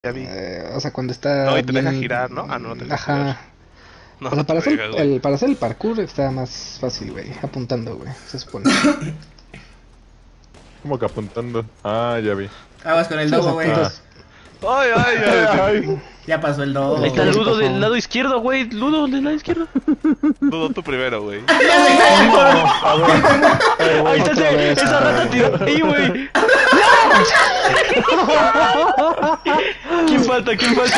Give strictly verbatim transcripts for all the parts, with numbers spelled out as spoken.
Ya vi. Eh, o sea, cuando está No, y te bien... deja girar, ¿no? Ah, no, no te deja Ajá. girar. No, O sea, no te para hacer, pega, güey. el, para hacer el parkour está más fácil, güey. Apuntando, güey. Se supone. Como que apuntando. Ah, ya vi. Aguas con el Sí, o sea, dogo, güey. apuntas... Ay, ay, ay. Ay, Ya pasó el dogo. Ahí está ¿qué Ludo pasó? del lado izquierdo, güey. Ludo del lado izquierdo. Dudo tú primero, güey. Ahí está Otra ese, vez, esa ay. rata tiró ahí, güey. ¿Quién falta? ¿Quién falta?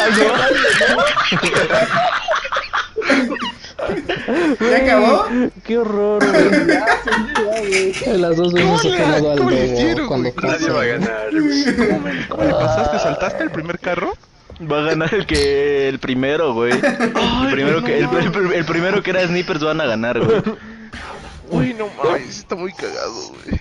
Ay, ¿Ya acabó? no. Qué horror, güey. Las dos veces he quedado al ¿Cómo le dogo hicieron, cuando güey? Nadie va a ganar, güey. ¿Cómo, me- cómo le pasaste? ¿Saltaste el primer carro? Va a ganar el que el primero, güey. El primero que el, el- el primero que era Snippers van a ganar, güey. Uy, no mames, está muy cagado, güey.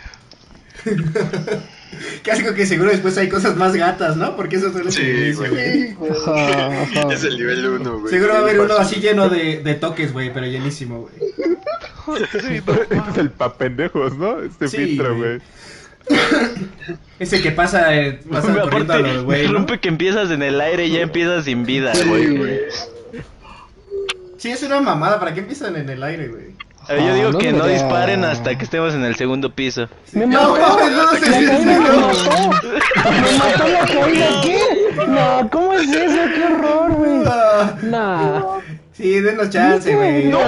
Clásico que seguro después hay cosas más gatas, ¿no? Porque eso suele ser el Sí, inicio, güey. Ajá, ajá. Es el nivel uno, güey. Seguro va a haber uno Fácil. así lleno de, de toques, güey, pero llenísimo, güey. Sí, no, este es el pa' pendejos, ¿no? Este Sí, filtro, güey. güey. Ese que pasa, eh, pasa Aparte, corriendo a los güey, ¿no? rompe que empiezas en el aire y ya empiezas sin vida, güey. Sí, es una mamada. ¿Para qué empiezan en el aire, güey? A ver, yo digo no que no debería- disparen hasta que estemos en el segundo piso. No, mames, no, se suicidó. Me mató la caída, ¿qué? No, ¿cómo es eso? ¡Qué horror, güey! Ah, Nah. Sí, denos chance, güey. No,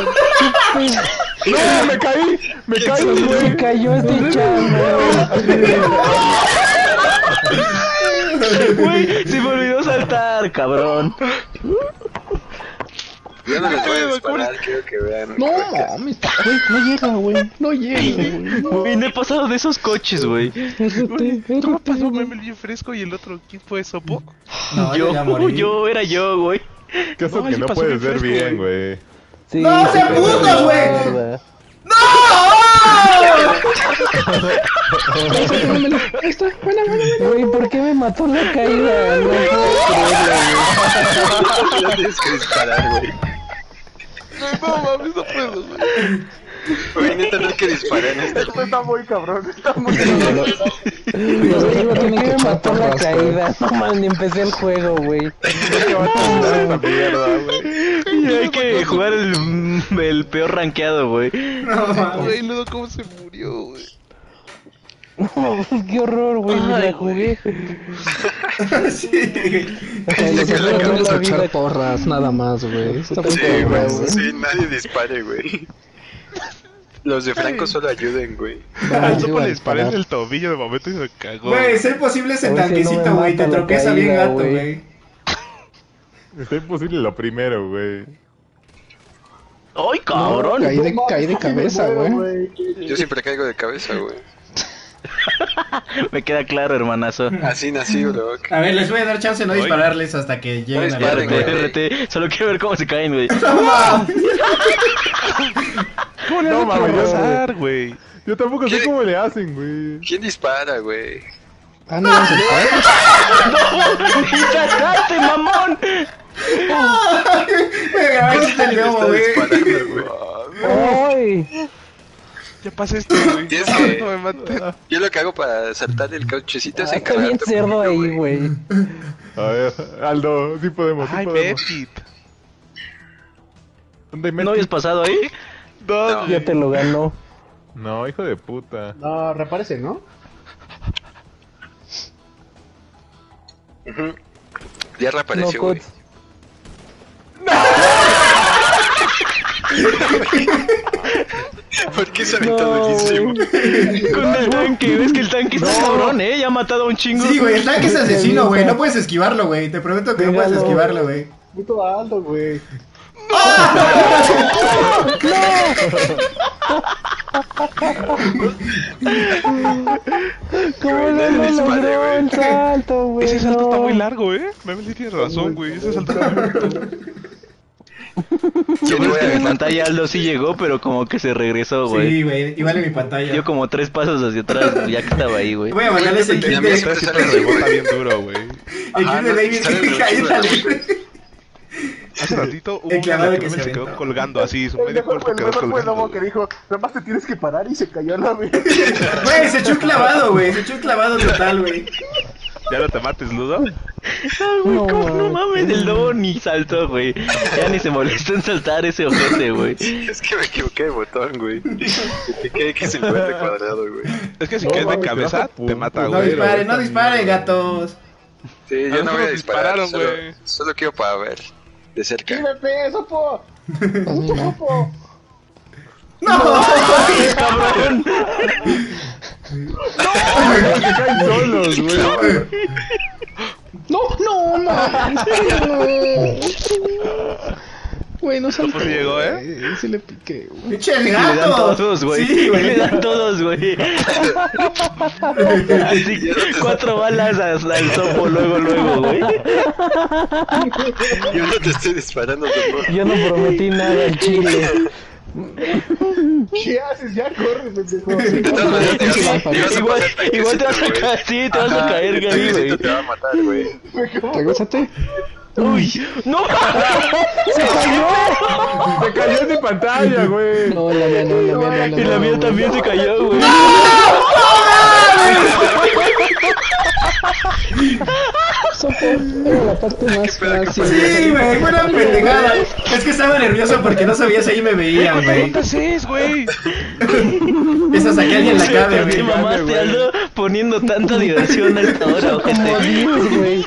¡No, me caí! ¡Me caí, se güey! cayó este chavo. Güey, se me olvidó saltar, cabrón. Yo no les voy a Ay, disparar, quiero que vean. No, mames, güey, no llega, güey. No llega, güey. Güey, no he pasado de esos coches, güey. Érrate, ¿Cómo érrate, pasó güey. Memel bien fresco y el otro, quién fue, Sopo? No, Yo, ya morí. yo, era yo, güey. Que eso No, que sí no pasó puedes bien ver fresco, bien, güey. Sí, ¡No sí, sean pero- putos, güey! Mierda. Ahí está, buena, buena, buena. Güey, ¿por qué me mató la caída? No puedo creerlo, No tienes que disparar, güey. No mames, no puedo, güey. Güey, neta no hay que disparar en este. Esto está muy cabrón, está muy Los güey. de ¿Por arriba qué tienen que me echar mató la porras, güey. caída? No mames, ni empecé el juego, güey. ¿Qué va a terminar esta mierda, güey? Y hay que jugar el, el peor rankeado, güey. No, mames. Güey, luego cómo se murió, güey. Qué horror, güey, ni Ay, la jugué. Sí. Los de arriba la tienen que vida. echar porras, nada más, güey. Está muy Sí, cabrón, güey. güey. Sí, nadie dispare, güey. Los de Franco solo ayuden, güey. Va, Al sí Sopo va a le disparé en disparar. el tobillo de momento y se cagó. Güey, ser posible ese A ver si no me tanquecito, güey. Te mata la tropieza bien caída, gato, güey. güey. Está imposible lo primero, güey. ¡Ay, cabrón! Caí de, caí de cabeza, güey. Yo siempre caigo de cabeza, güey. Me queda claro, hermanazo. Así nací, bro. A ver, les voy a dar chance de no Ay. dispararles hasta que lleguen a la disparen, R T, güey. R T, solo quiero ver cómo se caen, güey. ¡No mames! ¿Cómo le No, vas a mames, pasar, güey? Yo tampoco sé ¿Qué? cómo le hacen, güey. ¿Quién dispara, güey? Ah, no, vamos a disparar. ¡Quítate, mamón! Me grabaste el Está demo, güey. disparando, güey. ¡Ay! Ya pasé esto, güey. Tienes No, que- no me mates. Yo lo que hago para saltar el cochecito es Ah, está bien encararte un cerdo poquito, ahí, güey. A ver, Aldo, sí podemos, sí Ay, podemos. Pepit. ¿Dónde ¿No metes? habías pasado ahí? No, Ya te lo ganó. No, hijo de puta. No, reaparece, ¿no? Ujú. Ya No, reapareció, güey. Cots. ¿Por qué se aventó No, durísimo? Con el tanque, ves que el tanque está cabrón, eh, ya ha matado a un chingo. Sí, güey, el tanque es asesino, güey. No puedes esquivarlo, güey. Te prometo que no puedes Míralo. esquivarlo, güey. Puto Aldo, güey. ¿Cómo Güey, no nadie lo dispare, logró güey. el salto, güey? ese salto no. está muy largo, eh. Memel tiene razón, güey. Ese salto está muy largo. Yo Yo creo voy que a en mi ganar. pantalla Aldo sí llegó, pero como que se regresó, güey. Sí, güey. Igual en mi pantalla. Dio como tres pasos hacia atrás, ya que estaba ahí, güey. Voy a mandarle ese Y clip a mí de... siempre Siempre sale así, rebota güey. bien duro, güey. El Ajá, clip de no, David sale que de cae los en la chicos, libre. Hace ratito hubo El una clavado en la que que se Memel se quedó aventó. colgando así, su El medio mejor cuerpo fue el quedó mejor fue el colgando. lobo que dijo, nomás te tienes que parar y se cayó a la vez. Güey, se echó un clavado, güey. Se echó un clavado total, güey. ¿Ya no te mates, Ludo? Ah, güey, No, ¿cómo no mames. mames? El lobo ni saltó, güey. Ya ni se molestó en saltar ese ojete, güey. Es que me equivoqué de botón, güey. Piqué X cincuenta cuadrado, güey. Es que si No, quedas de mames, cabeza, te vas a te mata, punto. No güey. disparen, no disparen, gatos. Sí, A yo no voy a nosotros disparar. dispararon, Solo, güey. solo quiero para ver. De cerca. ¡Quítate, sopo! Pues mira. ¡Sopo! ¡Cabrón! Se caen solos, güey. No, no, no. Güey, no saltó. pues sí llegó, ¿eh? güey. Sí le piqué, güey. ¡Pinche Le dan gato! todos, güey. Sí, Le güey. dan todos, güey. Así, cuatro balas al, al sopo, luego, luego, güey. Yo no te estoy disparando, sopo. Yo no prometí nada al chile. ¿Qué haces? Ya corre, pendejo. De todas maneras, te vas a- te vas a Igual, pasar igual te vas a tanquecito, caer, sí, te vas a Ajá, caer, el Gaby, tanquecito güey. te va a matar, güey. Regrésate. Uy, no. Se cayó en mi pantalla, güey. No, la mía no, la mía no. Y la mía güey. también se cayó, güey. Sopo, era la parte más pedo, qué fácil. Sí, güey, fue una pendejada. Es que estaba nervioso porque no sabía si ahí me veían, güey. ¿Cuántas es, güey? Esa saqué alguien la cabe, Te güey. mamaste, Aldo, poniendo tanta diversión a esta hora, Como ojete. diez, güey.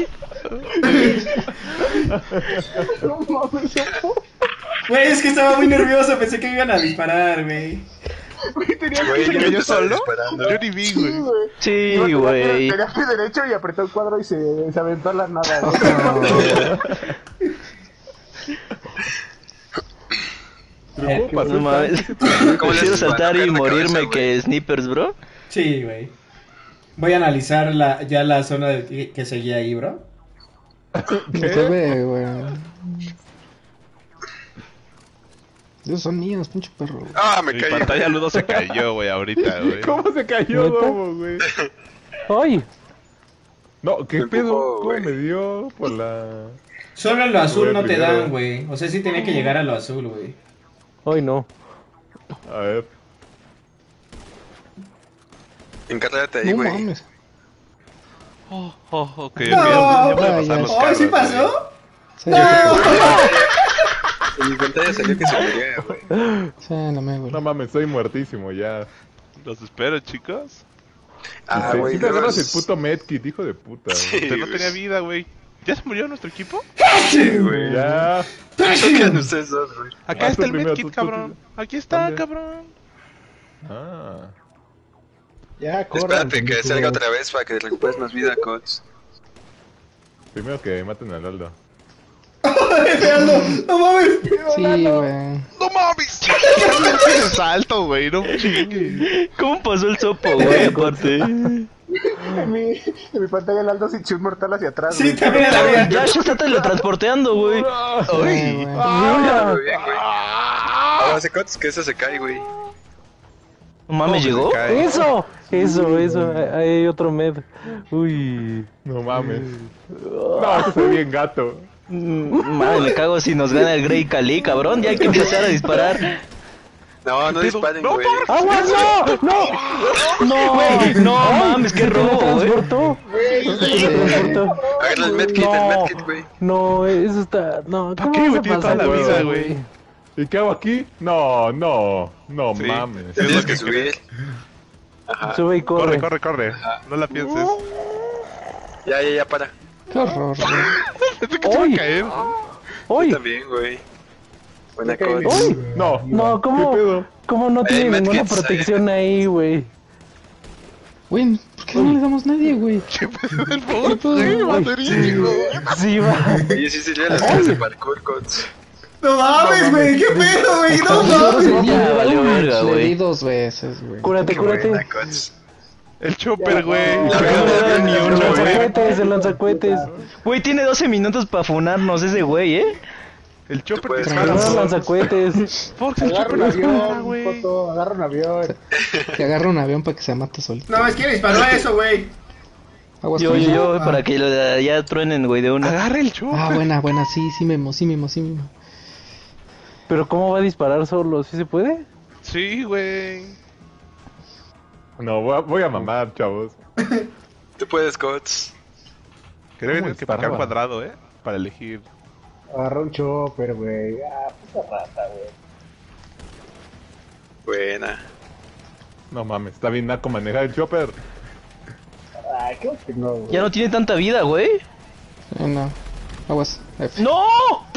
Güey, es que estaba muy nervioso, pensé que me iban a disparar, güey. Güey, ¿Se yo cayó no te estaba solo? disparando. Yo ni vi, güey. Sí, güey. Tenía pie derecho y apretó el cuadro y se, se aventó a la nada, güey. Pero ¿cómo pasó No mames. esta- ¿Cómo le Prefiero haces para saltar y tocar la morirme cabeza, que snipers, bro. Sí, güey. Voy a analizar la, ya la zona de, que, que seguía ahí, bro. No se ve, güey. Esos son míos, pinche perro. güey. Ah, me Mi caí. pantalla Ludo se cayó, güey, ahorita, güey. ¿Cómo se cayó, ¿Neta? Domo, güey? ¡Ay! No, ¿qué Me pedo? empujó, ¿Cómo güey. me dio por la...? Solo en lo azul Voy no te primero. dan, güey. O sea, sí tenía que llegar a lo azul, güey. ¡Ay, no! A ver. Encárgate ahí, No güey. mames. Oh, oh, ok, ok. No, ya voy a vaya. pasar los ¡Oh, carros, sí güey. pasó! Sí, En mi pantalla salió que se moría, güey. sí, la mía, güey. No mames, soy muertísimo ya. Los espero, chicos. Ah, Sí, güey, sí te luego agarras el es- puto medkit, hijo de puta. Sí, Usted no güey. tenía vida, güey. ¿Ya se murió nuestro equipo? Sí, güey. Ya. Tocan ustedes dos, güey. Acá Ah, está tú el primero, medkit, tú, tú, cabrón. tú. Aquí está, ¿Dónde? cabrón. Ah. Ya, corran. Espérate que salga otra vez para que recuperes más vida, Cots. Primero que maten al Aldo. Aldo, ¡no mames! Sí, güey. ¡No mames! ¡Qué salto, güey! ¡No chingues! ¿Cómo pasó el sopo, güey? Aparte. En mi, en mi pantalla el Aldo se echó un mortal hacia atrás, Sí, güey. también la mía. Ya se está teletransporteando, güey. Sí, güey. Ah, muy bien, güey. Ahora hace Cots que eso se cae, güey. No mames, ¿llegó? Se cae. ¡Eso! Eso, eso. Ahí hay otro med. Uy. No mames. No, esto se ve bien gato. Mm, Madre, me cago si nos gana el Grey Cali, cabrón. Ya hay que empezar a disparar. No, no disparen, No, güey. ¡Aguas, no! ¡No! ¡No! Güey, no Ay, mames, qué se robo, güey. teletransportó. Se teletransportó. Agarra el medkit, el No, medkit, güey. no, eso está... No, ¿Para ¿cómo qué, vas güey? a Tiene toda pasar la eso, vida, güey. ¿Y qué hago aquí? No, no, no Sí. mames. Es Tienes lo que que subir. Ajá. Sube y Corre, corre. corre, corre. No la pienses. Ya, ya, ya, para. Qué horror, güey. Pensé que se iba ¡Ay! a caer. Yo ¡Uy! también, güey. Buena caí. Cots. ¡Uy! No. No, ¿cómo, ¿Qué pedo? ¿cómo no Hay tiene ninguna medkits, protección ahí, güey? Güey, ¿por qué no le damos nadie, güey? ¿Qué pedo del bot? Sí, batería, güey. Sí, va. Oye, sí serían las clases de parkour, Cots. ¡No mames, güey! ¿Qué pedo, güey? ¡No mames! Ya valió verga, Le di güey. dos veces, güey. Cúrate, Qué cúrate. buena, Cots. El chopper, güey. La No verdad, me da ni El uno, güey. lanzacohetes, el lanzacohetes. Güey, tiene doce minutos para funarnos ese güey, ¿eh? El chopper puedes dispara. No, Tranquilo. lanzacohetes. Fox, el chopper dispara, güey. agarra un avión. Que agarra un avión para que se mate solito. No, es que disparó a eso, güey. Aguas Yo, con yo, eso. yo, para que lo de allá truenen, güey, de una. Agarra el chopper. Ah, buena, buena, sí, sí, Memo, sí, Memo, sí, Memo. Pero ¿cómo va a disparar solo? ¿Sí se puede? Sí, güey. No, voy a, voy a mamar, chavos. Tú puedes, Cots. Que deben que picar estaba? cuadrado, eh. Para elegir. Agarra un chopper, güey. Ah, puta rata, güey. Buena. No mames, está bien naco manejar el chopper. Ay, qué que no, güey. Ya no tiene tanta vida, güey. Eh, no. Aguas. F. ¡No!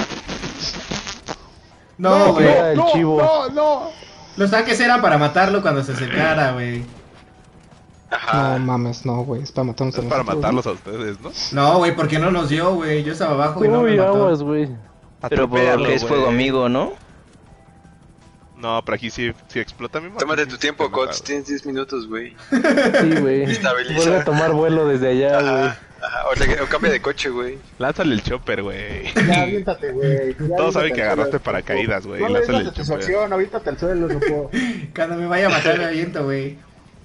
No, güey. Era el no, chivo. no, no. Los tanques eran para matarlo cuando se acercara, güey. Ajá. No mames, no, güey. Es para matarnos a Es para nosotros, matarlos a ustedes, ¿no? No, güey, porque no nos dio, güey. Yo estaba abajo y no me Uy, mató. aguas, güey. Pero Atropéalo, porque es güey. fuego amigo, ¿no? No, pero aquí sí, sí explota mi Tómate tu tiempo, Cots. Tienes diez minutos, güey. Sí, güey. Estabiliza. Vuelve a tomar vuelo desde allá, güey. Ajá. Ajá. O, le- o cambia de coche, güey. Lánzale el chopper, güey. Ya, aviéntate, güey. Ya, Todos saben aviéntate que al agarraste suelo. paracaídas, güey. No le Lánzale des el chopper. satisfacción, aviéntate al suelo, no puedo. Cuando me vaya a matar me aviento, güey.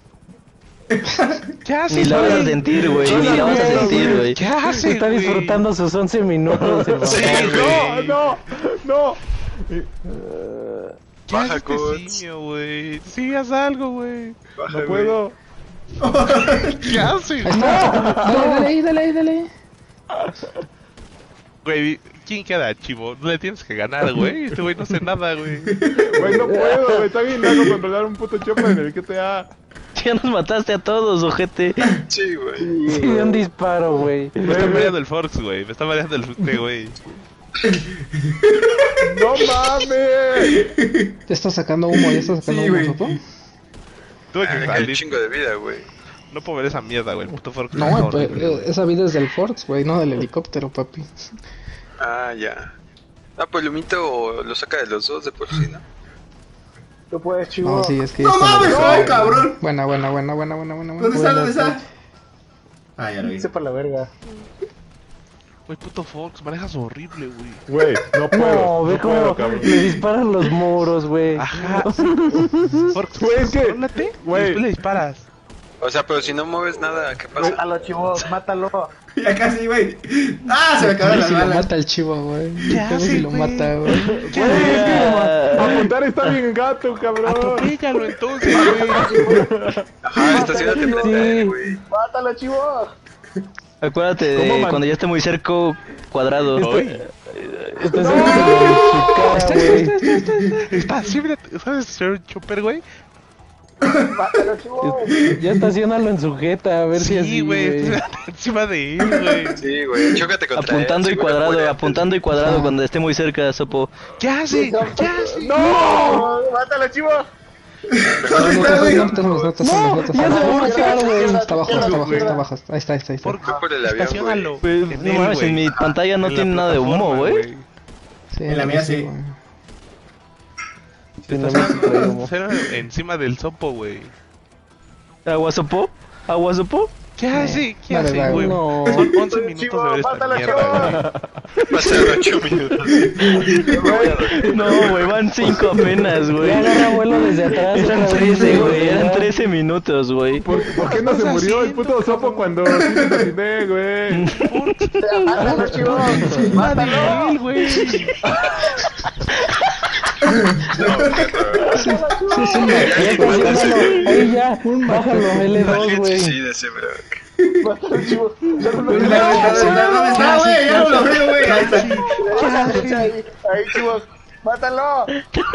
¿Qué haces, Ni la vas a güey? sentir, güey. Ni la vas a sentir, güey. ¿Qué haces, Está güey? disfrutando sus once minutos. el Sí, papá. güey. No, no, no. ¿Qué Baja, haces, Cots. niño, güey? Sí, haz algo, güey. Baja, No güey. puedo. ¿Qué haces? Ahí está. Dale, dale ahí, dale ahí, dale ahí. Güey, ¿quién queda, chivo? No le tienes que ganar, güey. Este güey no hace nada, güey. Güey, no puedo, güey. Está bien naco controlar un puto chopper en el G T A. Ya nos mataste a todos, ojete. Sí, güey. Sí, de un disparo, güey. Me está mareando el Forks, güey. Me está mareando el este, güey. ¡No mames! Ya está sacando humo, ya está sacando Sí, humo, güey. ¿sopo? Tuve que Ah, qué salir. chingo de vida, güey. No puedo ver esa mierda, güey. El puto Forks. No, está güey, pues, horrible, eh, güey. esa vida es del Forks, güey, no del helicóptero, papi. Ah, ya. Ah, pues Lumito lo saca de los dos de por sí, ¿no? Tú puedes, chivo. No, sí, es que ya ¡No está en el- mames, ay, cabrón! Buena, buena, buena, buena, buena, buena. ¿Dónde está? buena. ¿Dónde está? Ah, ya lo vi. Sepa la verga. Güey, puto Forks, manejas horrible, güey. Güey, no puedo. No, ve no puedo, cómo cabrón. le disparan los muros, güey. Ajá. Forks, Güey, es que- contrólate y güey. después le disparas. O sea, pero si no mueves nada, ¿qué pasa? Mátalo, chivo, mátalo. Ya casi, güey. ¡Ah! Se me A acabaron ver las si lo balas. mata el chivo, güey. ¿Qué A ver si hace, lo güey? mata, güey. Güey, es que apuntar está bien gato, cabrón. Atropéllalo entonces, güey. Ajá, estacionate frente, Sí. güey. Mátalo, chivo. Acuérdate ¿Cómo, de man? cuando ya esté muy cerca, cuadrado. Oye, Está cerca de su cara, güey. está siempre, ¿sabes hacer un chopper, güey? Mátalo, chivo. Ya estacionalo en su jeta, a ver si así, Sí, güey, güey. está encima de él, güey. Sí, güey, chócate contra Apuntando él. y sí, güey, cuadrado, muere. apuntando y cuadrado cuando esté muy cerca, Sopo. ¿Qué hace? ¿Qué hace? ¡No! ¡Mátalo, chivo! ¿Dónde está, güey? No, no, no, No, ya se va a bajar, güey. Está abajo, está abajo, está abajo. Ahí está, ahí está, ahí está. Por, Fue por el avión, estacionalo. Pues, en no él, mames, güey. en mi pantalla no En la tiene nada de humo, plataforma, güey. Sí, En la mía sí. güey. Sí, no me trae humo. Estaciona encima del sopo, güey. ¿Agua Sopo? ¿Agua Sopo? ¿Qué hace? ¿Qué Vale, hace, vale. güey? No. Son once minutos Chivo, de ver esta mátalo, mierda, güey. Pasaron ocho minutos. No, güey, van cinco apenas, güey. Ya agarra vuelo desde atrás. Eran otra vez, trece, güey, eran ya. trece minutos, güey. ¿Por, por qué no se murió el puto sopo cuando sí me estacioné, güey? Mátalo, chivo. Mátalo. Él, güey. Sí, sí, no. Ya estacionalo. Ahí ya, bájalo, L dos, güey. Suicídese, bro. Mátalo, chivo. ¿Dónde está? ¿Dónde está? ¿Dónde está, güey? Ya no lo veo, güey. Ahí está. Ahí, ahí, chivos. Mátalo.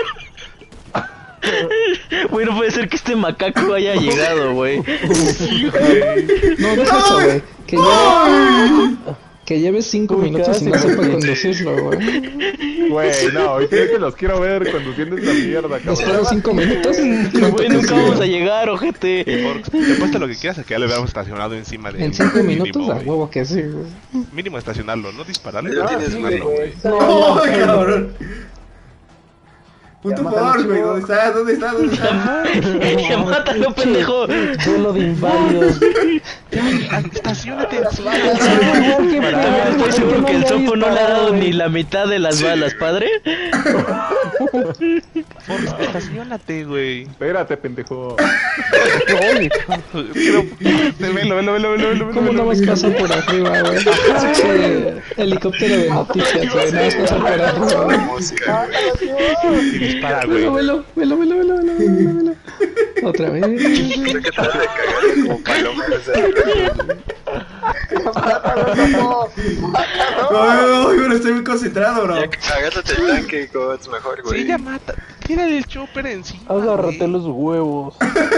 Güey, no puede ser que este macaco haya llegado, güey. No, deja eso, güey. Que lleve, que lleve cinco Uy, minutos y no casi, sepa güey. conducirlo, güey. Güey, no, hoy sí que los quiero ver conduciendo esta mierda, Espera cabrón. cinco minutos. Güey, nunca vamos a llegar, ojete. Forks, te apuesto lo que quieras a que ya le hubiéramos estacionado encima de él. En cinco Mínimo, minutos, a güey. huevo que sí, güey. Mínimo estacionarlo, no dispararle. Ya Ah, tienes sí, mano, güey. ¡Oh, cabrón! Puto Ya, mátalo, Force, güey. chivo. ¿Dónde está? ¿Dónde está? ¿Dónde está? Ya mátalo, pendejo. Duelo de inválidos. Estacionate encima. Igual que También pedo, estoy ¿por qué seguro no que el le ha Sopo no le ha disparado, dado güey? ni la mitad de las balas, padre. Forks, estacionate, güey. Espérate, pendejo. Pero, velo, velo, velo, velo, velo. ¿Cómo no más pasa por arriba, güey? Sí, helicóptero de noticias, güey. Nada más pasa por arriba, güey. Mosca, güey. Y dispara, Velo, güey. velo, velo, velo, velo, velo, velo, velo. Otra vez. Creo que trata de cagarle como paloma. O sea, Uy, bueno, estoy muy concentrado, bro. ya agárrate el tanque, Gods, mejor, güey. Sí, ya mata. Tírale el chopper encima. Agárrate güey. los huevos.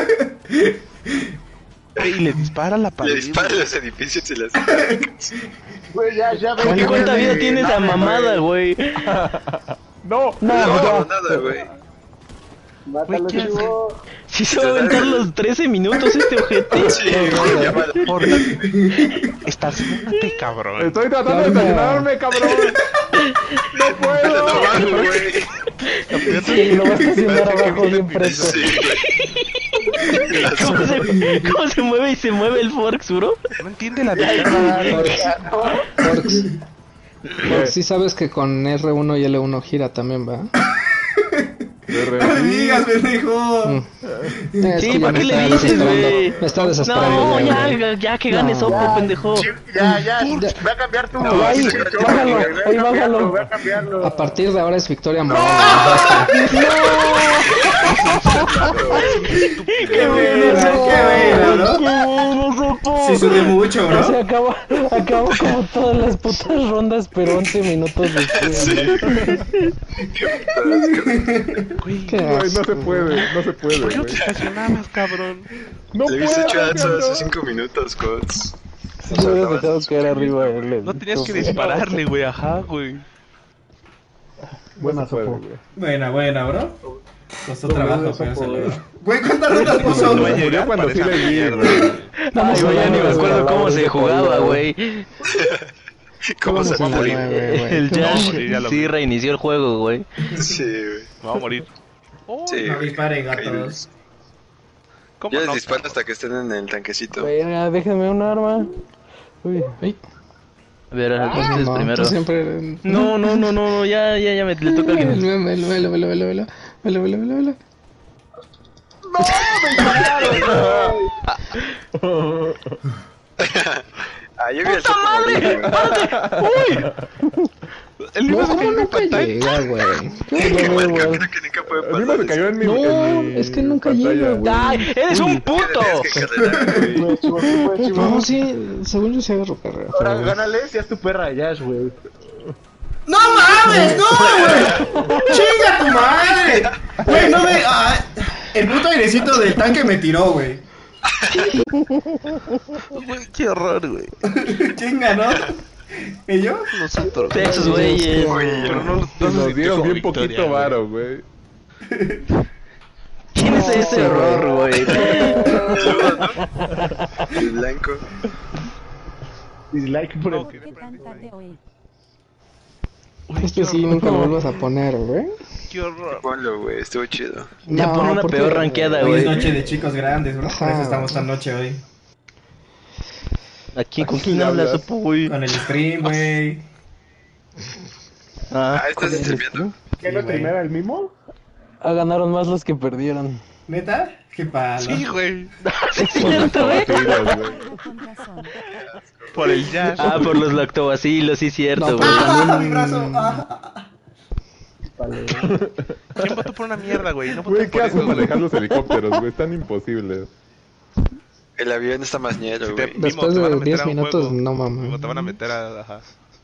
Y le dispara a la pared. Le dispara a los edificios y las... Güey, ya, ya, ven. ¿Cuánta cuánta vida tiene esa mamada, güey? No, No, No, nada, güey. Mátalo, ¿qué hace? chivo. Si se va a aventar los trece minutos este ojete. Sí, güey, llámalo. Por... Estacionate, cabrón. estoy tratando de estacionarme, cabrón. No puedo. No bajo, güey. Sí, lo va a estacionar abajo bien fresco. Sí, güey. ¿Cómo se, ¿Cómo se mueve y se mueve el Forks, bro? No entiende la dinámica. Forks. Forks, sí sabes que con R uno y L uno gira también, ¿va? No me digas, pendejo. Mm. Es Sí, que ya ¿para me qué le está dices, desesperando. güey? Me está desesperando. No, ya, güey. ya, ya que gane No. Sopo, pendejo. Ya, ya, va a cambiar tu... Ahí, bájalo, ahí bájalo. Voy a cambiarlo. A partir de ahora es Victoria Moreno. Qué buena, qué buena, bro. Sí sube mucho, O sea, bro. acabo, acabo como todas las putas rondas, pero once minutos después. Güey, Qué Güey, no asco. se puede, no se puede, ¿por qué no te güey. estacionabas, cabrón? No Le hubiese hecho puedo, eso hace cabrón. cinco minutos, Gods. Yo hubiera dejado caer arriba el No tenías que dispararle, güey, ajá, güey. Buena suerte, güey. Buena, buena, bro. Costó Doble trabajo, de pero sopo, se güey. logró. Güey, ¿cuántas rondas puso? No va a Murió llegar cuando para sí esa le di, mierda. güey. Ay, güey, ya ni me acuerdo cómo se jugaba, güey. ¿Cómo se Vamos a la morir? nueve, güey. El No, Josh morir, ya lo sí vi. reinició el juego, güey. Sí, güey. Me va a morir. Oh, Sí, No güey. disparen, gatos. ¿Cómo Yo les no, disparo cabrón? hasta que estén en el tanquecito. Verga, déjenme un arma. Uy. Ay, A ver, ustedes no, primero. tú siempre... No, no, no, no, no, ya, ya, ya me le toca a Velo, alguien. velo, velo, velo, velo, velo, velo, velo, velo, velo. Ah, yo vi el sopo morir, güey. El No, libro se ¿cómo cayó en nunca pantalla. llega, güey? Qué mal camino que nunca puede A mí pasar. me cayó en mi. No, en mi es que nunca pantalla. llega, güey. ¡Ay, eres un puto! Tienes que cargar, güey. Güey, chivo, sí puede, chivo. No, sí, según yo sí agarro carrera. Ahora pero- gánale si es tu perra, Yash, güey. ¡No mames! ¡No, güey! ¡Chinga tu madre! Güey, no me. ah, el puto airecito del tanque me tiró, güey. Güey, qué horror, güey. Chinga, ¿no? ¿Y yo? Nosotros. Esos güeyes. Pero no, no Y se nos sintió dieron como bien victoria, poquito güey. varo, güey. ¿Quién es ese error, güey? El blanco. Dislike por el... No, que- Este sí nunca lo vuelvas a poner, güey. Qué horror. Ponlo, güey, estuvo chido. Ya No, pon una porque- peor ranqueada, Hoy es güey. noche de chicos grandes, bro. Por eso Ajá. estamos tan noche hoy. Aquí, ¿con ¿A quién quién hablas, hablas? Sopo, güey? Con el stream, güey. Ah, Ah, ¿estás streameando? ¿Qué lo primera, el mimo? Ah, ganaron más los que perdieron. ¿Neta? Qué palo. Sí, güey. cierto, güey. Tiras, güey. Por el jazz. Ah, por los lactobacilos, sí, cierto, No, güey. ¡Ah, mi brazo! ¡Ah! ¿Quién votó por una mierda, güey? No Güey, voten ¿qué por haces eso, güey. manejar los helicópteros, güey? Están imposibles. El avión está más ñero, Si te- güey. Mimo, Después te van a de meter diez a un minutos, juego. no Mimo, mames. te van a meter a... Ajá.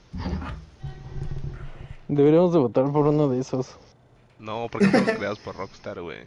Deberíamos de votar por uno de esos. No, porque fueron creados por Rockstar, güey.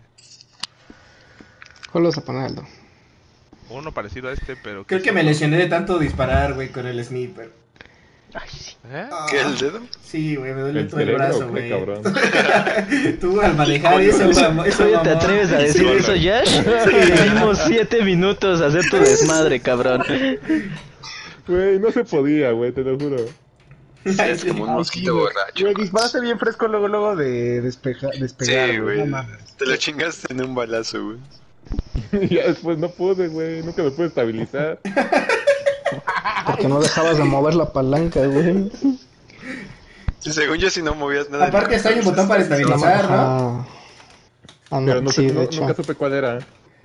¿Cuál vas a poner, Aldo? Uno parecido a este, pero... Creo que me lesioné de tanto disparar, güey, con el sniper. Ay, sí. ¿Eh? ¿Qué, el dedo? Sí, güey, me duele ¿El todo el cerebro brazo, o güey. qué, cabrón? Tú al manejar eso, mamá. Eso, Oye, ¿te mamá. atreves a decir eso, Yash? Te dimos siete minutos a hacer tu desmadre, cabrón. Güey, no se podía, güey, te lo juro. Es como un mosquito borracho. Güey, disparaste bien fresco luego, luego de despeja, despegar, Sí, güey. No mames. Te lo chingaste en un balazo, güey. Y ya después no pude, güey, nunca me pude estabilizar. Porque no dejabas de mover la palanca, güey. Sí, según yo, si no movías nada. Aparte está ahí un botón para estabilizar, ¿no? Ajá. Ah, Pero no, no, sí, sé- no- de hecho. nunca supe cuál era.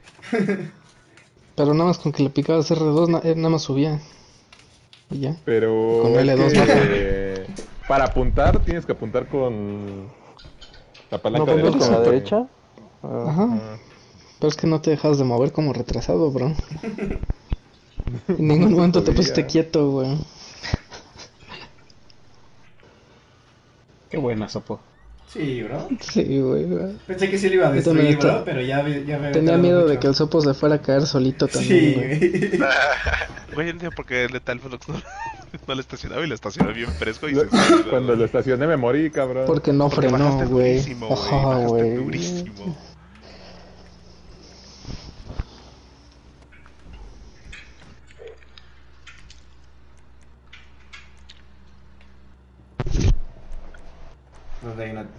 Pero nada más con que le picabas R dos, na- eh, nada más subía. Y ya. Pero Con es L dos, que, para apuntar tienes que apuntar con la ¿No palanca pones derecha. con la güey. derecha? Ah, Ajá. Ajá. Pero es que no te dejas de mover como retrasado, bro. En ningún momento te pusiste quieto, güey. Qué buena, Sopo. Sí, bro. Sí, güey. güey. Pensé que sí lo iba a Yo destruir, también bro, estaba- pero ya, ve- ya me Tenía tardado miedo de mucho. que el Sopo se fuera a caer solito Sí, también, güey. güey. Güey, yo no sé por qué Lethal Flux no, no lo estacionaba y lo estacionó bien fresco y Lo- se salió, Cuando güey. lo estacioné me morí, cabrón. Porque no Porque frenó, bajaste güey. durísimo, güey. Ajá, Bajaste güey. durísimo. ¿Dónde hay una?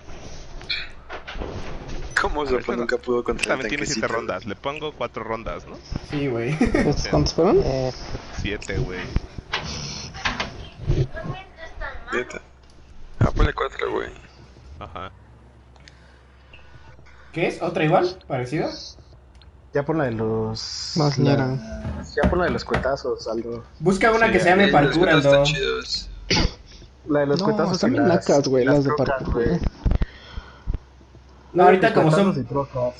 ¿Cómo Sopo Bueno, nunca pudo contra el También tiene siete tanquecito? rondas. Le pongo cuatro rondas, ¿no? Sí, güey. ¿Estos cuántos fueron? Siete, güey. Neta. Ah, ponle cuatro, güey. Ajá. ¿Qué es? ¿Otra igual? ¿Parecida? Ya por la de los... Más la- ñera. Ya por la de los cuetazos, Aldo. Busca una Sí, que se llame Eh, los parkour, cuentos Aldo. están chidos. La de los No, cuetazos están y bien las... lacas, güey, las de trocas, parkour, güey. güey. No, ahorita Los como cuetazos son... y trocas.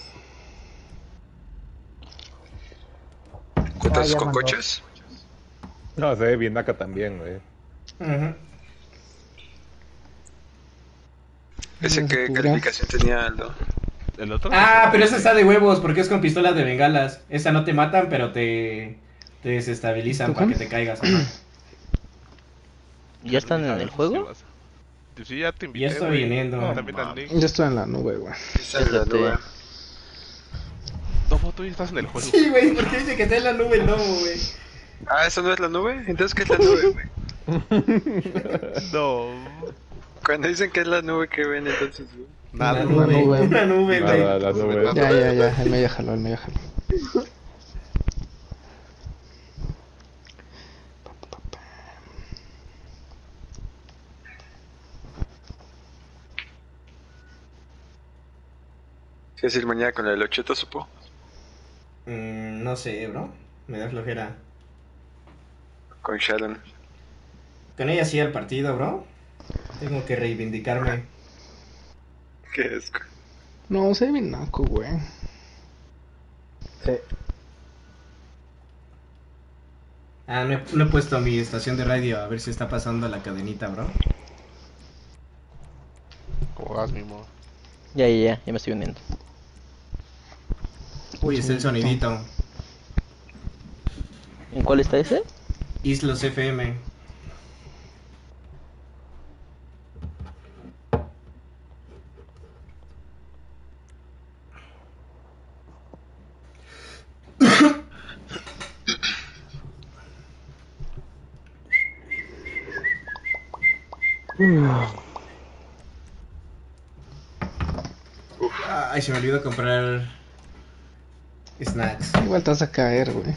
¿Cuentas Ah, ya con mandó. coches? No, se ve bien acá también, güey. Ujú. ¿Ese No se qué pudrió. calificación tenía Aldo? El otro. Ah, pero esa está de huevos porque es con pistolas de bengalas. Esa no te matan, pero te, te desestabilizan para ¿Tocan? que te caigas. Ajá. ¿Ya están en el juego? Yo sí ya te invité. Ya estoy güey. viniendo. No, también al Nick. Ya estoy en la nube, güey. Esa es la Fíjate. nube. Tomo, tú ya estás en el juego. Sí, güey, porque dice que está en la nube el lobo, güey. Ah, ¿eso no es la nube? Entonces, ¿qué es la nube, güey? No. Cuando dicen que es la nube, ¿qué ven entonces, güey? Nada. Una nube, nube. una nube, güey. Nada, la nube. Ya, ya, ya. Él me ya jaló, él me ya jaló. ¿Qué decir mañana con la del ocheto, Sopo? Mm, no sé, bro. Me da flojera. Con Sharon. Con ella sí al partido, bro. Tengo que reivindicarme. Qué asco. No, se ve bien naco, güey. Sí. Ah, no he, no he puesto mi estación de radio a ver si está pasando la cadenita, bro. ¿Cómo vas, Mimo? Ya, ya, ya, ya me estoy uniendo. Uy, está el sonidito. ¿En cuál está ese? Islos F M. Ay, se me olvidó comprar snacks. Igual te vas a caer, güey.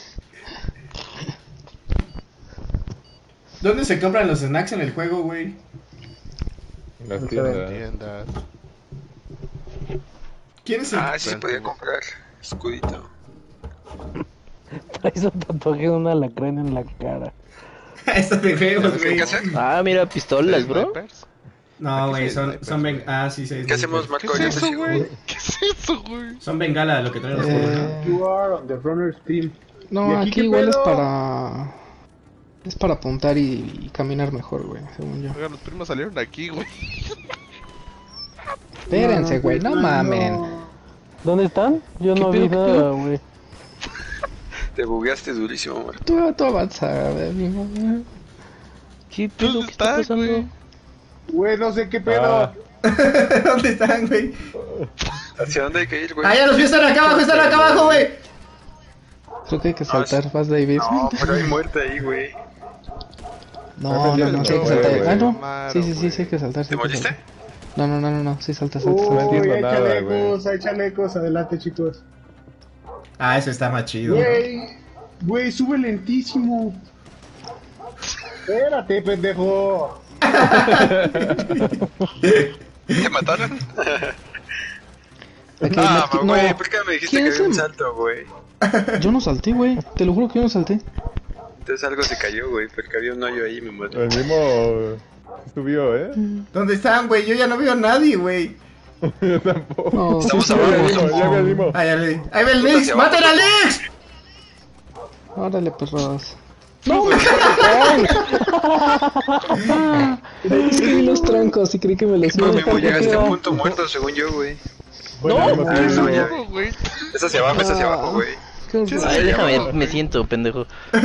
¿Dónde se compran los snacks en el juego, güey? En las No se tiendas. Tiendas. ¿Quién es el...? Ah, sí se podía comprar. Escudito. Traes un tatuaje de un alacrán en la cara. Está de huevos, ¿Qué hay güey. que hacer? Ah, mira, pistolas, bro. ¿Snipers? No, güey, Aquí sí hay son, snipers, son ben... güey. Ah, sí, sí. ¿Qué hacemos, Marco? ¿Qué Yo es te eso, sigo. güey? ¿Qué es eso, güey? Son bengala lo que traen los Eh, juegos, ¿no? You are on the runner's team. ¿Y No, aquí aquí qué igual es pedo? para... Es para apuntar y, y caminar mejor, güey, según yo. Oigan, los primos salieron aquí, güey. Espérense, güey, no mamen. ¿Dónde están? Yo ¿Qué no pedo, vi qué nada, pedo? güey. Te bugueaste durísimo, Marco. Tú, tú avanza, güey, mi mamá. ¿Qué pedo? ¿Dónde ¿Qué está estás, güey? pasando? Güey, no sé qué pedo. Ah. ¿Dónde están, güey? ¿Hacia dónde hay que ir, güey? Ah, ya los vi, están acá abajo, están acá abajo, güey. Creo que hay que saltar, vas, David. No, pero hay muerte ahí, güey. No, no, no, sí hay que Güey, saltar. güey. Ah, no. Claro, Sí, sí, sí, güey. sí hay que saltar. sí ¿Te hay que moriste? saltar. No, no, no, no, no, sí salta, salta, Uy, salta. entiendo hay nada, chalecos, hay chalecos. Adelante, chicos. Ah, eso está más chido. Güey, güey, sube lentísimo. Espérate, pendejo. ¿Te mataron? Aquí, Ah, aquí- güey, no. ¿por qué me dijiste ¿Quién que es había un el- salto, güey? Yo no salté, güey. Te lo juro que yo no salté. Entonces algo se cayó, güey, porque había un hoyo ahí y me muero. El mismo subió, ¿eh? ¿Dónde están, güey? Yo ya no veo a nadie, güey. Yo tampoco. No, Estamos sí, abajo, sí, Ya sí. me animo. Ahí, ahí, ahí va el Lex. ¡Maten al Lex! Órale, perros. No, güey. Es que vi los troncos y creí que me los No, iba a Memo, dejar llegaste a quedar. punto muerto, según yo, güey. Bueno, No, sí, eso güey. no, güey. Es hacia abajo, es hacia abajo, güey. Qué horror. Ay, déjame, me siento, pendejo.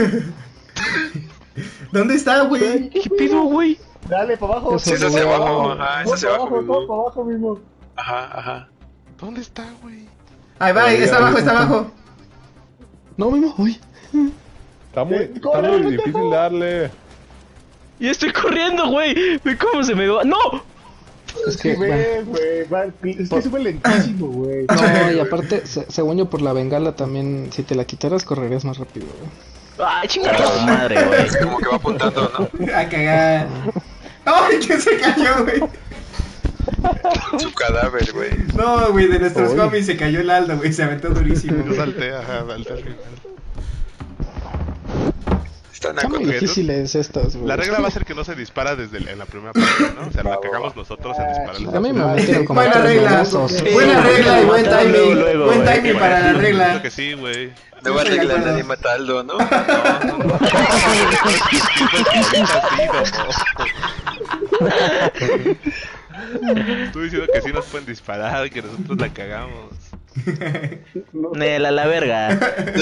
¿Dónde está, güey? ¿Qué pedo, güey? Dale, para abajo. Eso Sí, es no, hacia no, abajo, no. ajá, es Todo hacia para abajo, abajo, todo güey. para abajo mismo. Ajá, ajá. ¿Dónde está, güey? Ahí va, ahí está abajo, está abajo. No, Mimo, uy. Está muy, está muy difícil darle. Y estoy corriendo, güey. Ve cómo se me va. ¡No! Es que, Sí, bueno. ves, güey. va- Es que sube lentísimo, güey. No, y aparte, se- según yo, por la bengala también, si te la quitaras, correrías más rápido, güey. ¡Ay, chingada tu madre, güey! Como que va apuntando, ¿no? A cagar. ¡Ay, que se cayó, güey! Su cadáver, güey. No, güey, de nuestros Uy. homies se cayó el Aldo, güey. Se aventó durísimo. Yo salté, ajá, salté al final. Están Están muy acá. difíciles estas, güey. La regla va a ser que no se dispara desde el- en la primera parte, ¿no? O sea, la cagamos nosotros en disparar. A mí me metieron como Buena tres regla. balazos. Buena regla y buen Mataron timing. luego, luego, Buen güey. timing para la Creo regla. que sí, güey. Nueva Estoy de regla, acuerdo. nadie mata a Aldo, ¿no? No, no, no. Estoy diciendo que sí nos pueden disparar, que nosotros la cagamos. Nela, la verga.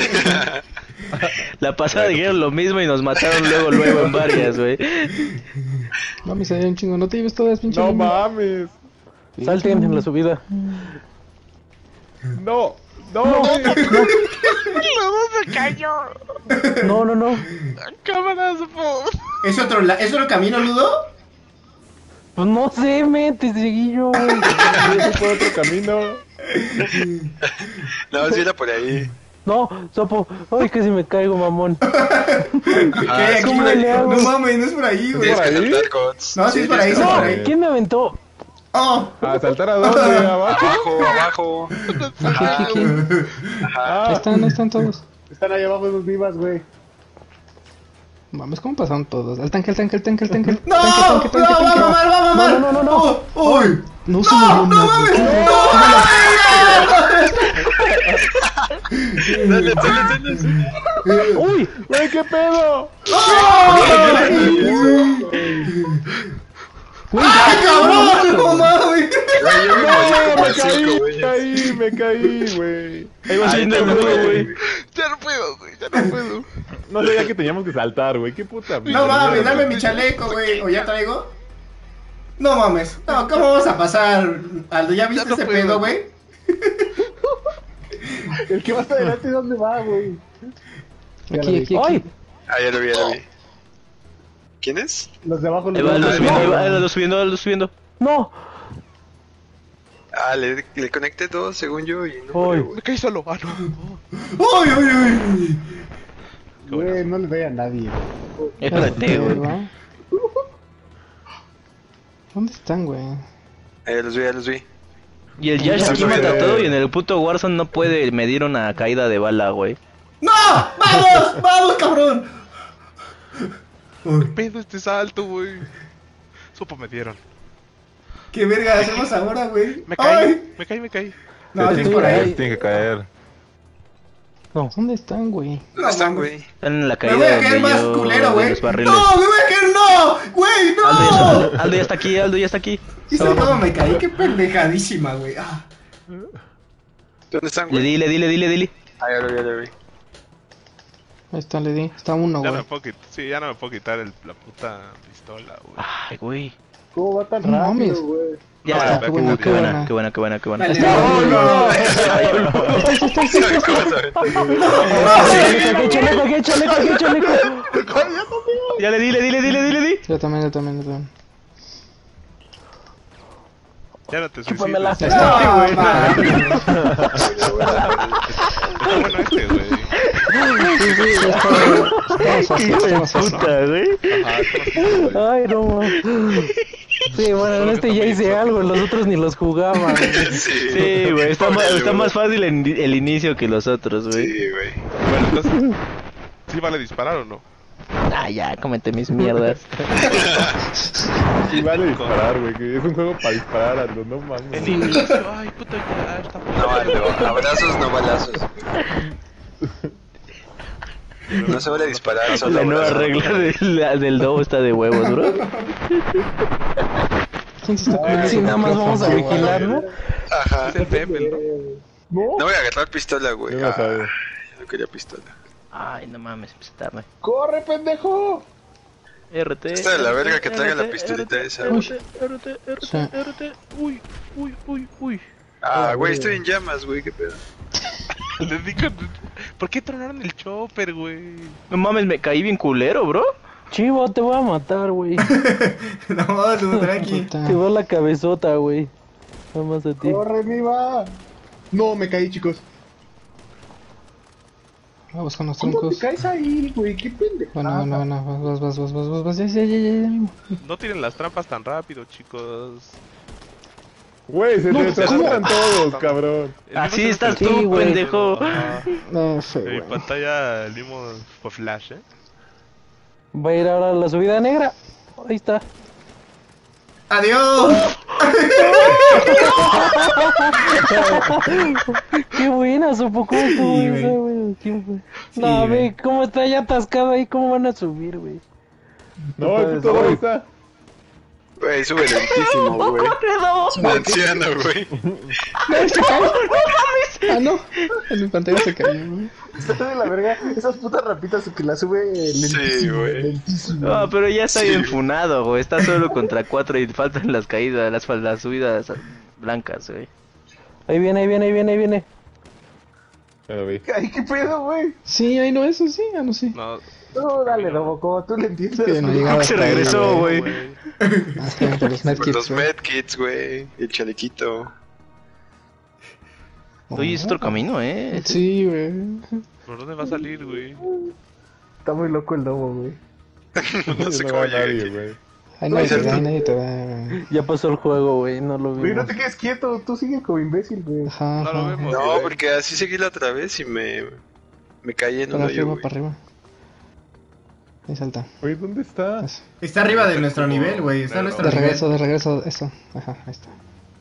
La pasada dijeron lo mismo y nos mataron luego, luego en varias, güey. Mami, se dio un chingo. No te lleves todas, pinche. No Mimo. mames. Salten en la subida. No. No, güey. No, no, no. Cámaras, po. ¿Es otro, la- ¿Es otro camino, Ludo? Pues no sé, me te seguí yo, güey. Yo fui por otro camino. No, sí era por ahí. No, Sopo. Ay, que si me caigo, mamón. ¿Qué hay aquí, ¿cómo güey? le hago? No mames, no es por ahí, güey. Tienes que ahí? saltar, Cots. No, sí es por ahí, tienes sí que es por saltar. ahí. ¿Quién me aventó? ¡Oh! ¿A saltar a dónde? ¿Abajo? Abajo, abajo. Aquí, aquí, aquí. Ahí Ah, están, ahí están todos. Están ahí abajo esos vivas, güey. Mames, ¿cómo pasaron todos? Al tanque, al tanque, al tanque, al tanque. ¡No! Tanque, tanque, ¡No, tanque, va a tanque. mamar, va a mamar! No, no, no, no. ¡Oh! ¡Uy! No se murió ¡No, no nadie. mames! ¡No! Dale, dale, dale. ¡Uy! güey, ¿qué pedo? ¡Ay, cabrón! ¡No mames! Güey, yo me No, morí como me el cinco, caí, güey. me caí, me caí, güey. Ahí va Ahí subiendo está, el nudo, güey. güey. Ya no puedo, güey, ya no puedo. No sabía que teníamos que saltar, güey. Qué puta No mierda. mames, dame mi chaleco, güey. ¿O ya traigo? No mames. No, ¿cómo vas a pasar, Aldo? ¿Ya viste no ese puedo. pedo, güey? El que va hasta adelante, ¿dónde va, güey? Aquí, aquí, ¡Ay! aquí. Ah, ya lo vi, ya lo vi. ¿Quién es? Los de abajo Ahí los va de Aldo abajo. subiendo, ahí va Aldo subiendo, Aldo subiendo. ¡No! Ah, le, le conecté dos, según yo, y no Uy. murió, güey. Me caí solo. Ah, no. ¡Uy, uy, uy! Güey, no les doy a nadie. Espérate, güey. ¿Verdad? ¿Dónde están, güey? Ah, ya los vi, ya los vi. Y el Yash aquí mata todo y en el puto Warzone no puede medir una caída de bala, güey. ¡No! ¡Vamos! ¡Vamos, cabrón! Uy, Pedo este salto, güey. Sopa me dieron. ¿qué verga hacemos ahora, güey? Me caí, ¡Ay! me caí, me caí. No, sí es Estoy por ahí. ahí. Tiene que caer. ¿Dónde están, güey? ¿Dónde están, mames. güey? Están en la Me caída voy a donde caer más yo- culero, de güey. los barriles. ¡No! ¡Me voy a caer! ¡No! ¡Güey, Aldo, ya, no! Aldo- Aldo ya está aquí, Aldo ya está aquí. ¿Viste cómo me caí? ¡Qué pendejadísima, güey! Ah. ¿Dónde están, Le güey? di, le di, le di, le di. Ah, ya lo vi, ya lo vi. Ahí está, le di. Está uno, Ya no güey. me puedo quitar, sí, ya no me puedo quitar el- la puta pistola, güey. Ay, güey. ¿Cómo va tan No mames. rápido, güey? Ya Ah, está, qué qué buena, buena, qué qué buena, buena. qué buena, qué buena, qué buena. Dale, Está- ¡no, no! ¡Qué chaleco, qué chaleco, qué chaleco! Ya le di, le di, le di, le di, le di. Yo también, yo también, yo también. Ya no te Chúpame la suicides. fe. Está ¡No, güey. bueno este, güey. Sí, sí, ya está. Estamos así, estamos así. Puta, güey. Ajá, estamos- Ay, no, mames. Sí, bueno, en este ya hice algo, en los otros ni los jugaba. Sí, güey, está, más, está más fácil en- el inicio que los otros, güey. Sí, güey. Bueno, entonces, ¿sí vale disparar o no? Ah, ya, cómete mis mierdas. Sí vale disparar, güey, que es un juego para disparar, Aldo, no mames. El inicio, ay, puta, ya está. No, Aldo, abrazos, no balazos. No se vale disparar, solo La nueva abrazos. regla del, del Dobo está de huevos, bro. ¿Quién se está poniendo Sí, su nada más vamos a micrófono, vigilar, ¿no? Ajá. Es el Pepe, ¿no? No voy a agarrar pistola, güey. Ya no Ah, sabes. no quería pistola. Ay, no mames, empecé tarde. ¡Corre, pendejo! R T. Está de la verga que traiga la pistolita esa, güey. R T, R T, R T, R T. Uy, uy, uy, uy. Ah, güey, estoy en llamas, güey, qué pedo. Le digo, ¿por qué tronaron el chopper, güey? No mames, me caí bien culero, bro. Chivo, te voy a matar, güey. No, tú tranqui. Puta. Te voy a la cabezota, güey. Nada más a ti. ¡Corre, viva! No, me caí, chicos. Vamos con los ¿Cómo te troncos. caes ahí, güey? ¡Qué pendejo! Bueno, bueno, bueno, vas, vas, vas, vas, vas, vas, ya, ya, ya, ya, ya. No tiren las trampas tan rápido, chicos. Güey, se No, te desacumulan todos, cabrón. El Así mismo estás se me- tú, Sí, güey. pendejo. Ajá. No sé, En mi güey. pantalla el mismo fue flash, ¿eh? Va a ir ahora la subida negra. Ahí está. ¡Adiós! Qué buena, supo cómo estuvo Sí, esa, güey. güey. ¿Quién fue? Sí, No, güey. ve cómo está ya atascado ahí, cómo van a subir, güey. No, el puto Dobo está. Güey, sube lentísimo, güey. Es un anciano, güey. Ah, no. En mi pantalla se cayó, güey. Está de la verga. Esas putas rapitas que la sube lentísimo. Sí, güey. lentísimo. No, pero ya está Sí. bien funado, güey. Está solo contra cuatro y faltan las caídas, las, fal- las subidas blancas, güey. Ahí viene, ahí viene, ahí viene, ahí viene. Ya lo vi. Ay, qué pedo, güey. Sí, ahí no, eso sí, ah, no sé. No, No, dale, Roboco, tú le entiendes. Que no llegaba Se hasta ahí, regresó, güey. güey. Ah, sí, por los Por medkits, los güey. medkits, güey. El chalequito. Oye, es otro camino, eh. Sí, güey. ¿Por dónde va a salir, güey? Está muy loco el lobo, güey. No sé No cómo va llegué nadie, aquí. güey. Ahí nadie te da, ahí nadie te da, güey. Ya pasó el juego, güey, no lo Güey, no vimos. te quedes quieto, tú sigue como imbécil, güey. Ajá, No ajá, lo ajá. vemos. No, güey. porque así seguí la otra vez y me... Me caí en un Para hoyo, arriba, güey. para arriba. Ahí salta. Oye, ¿dónde está? Eso. Está arriba de nuestro nivel, güey. Está a nuestro De nivel. regreso, de regreso, eso. Ajá, ahí está.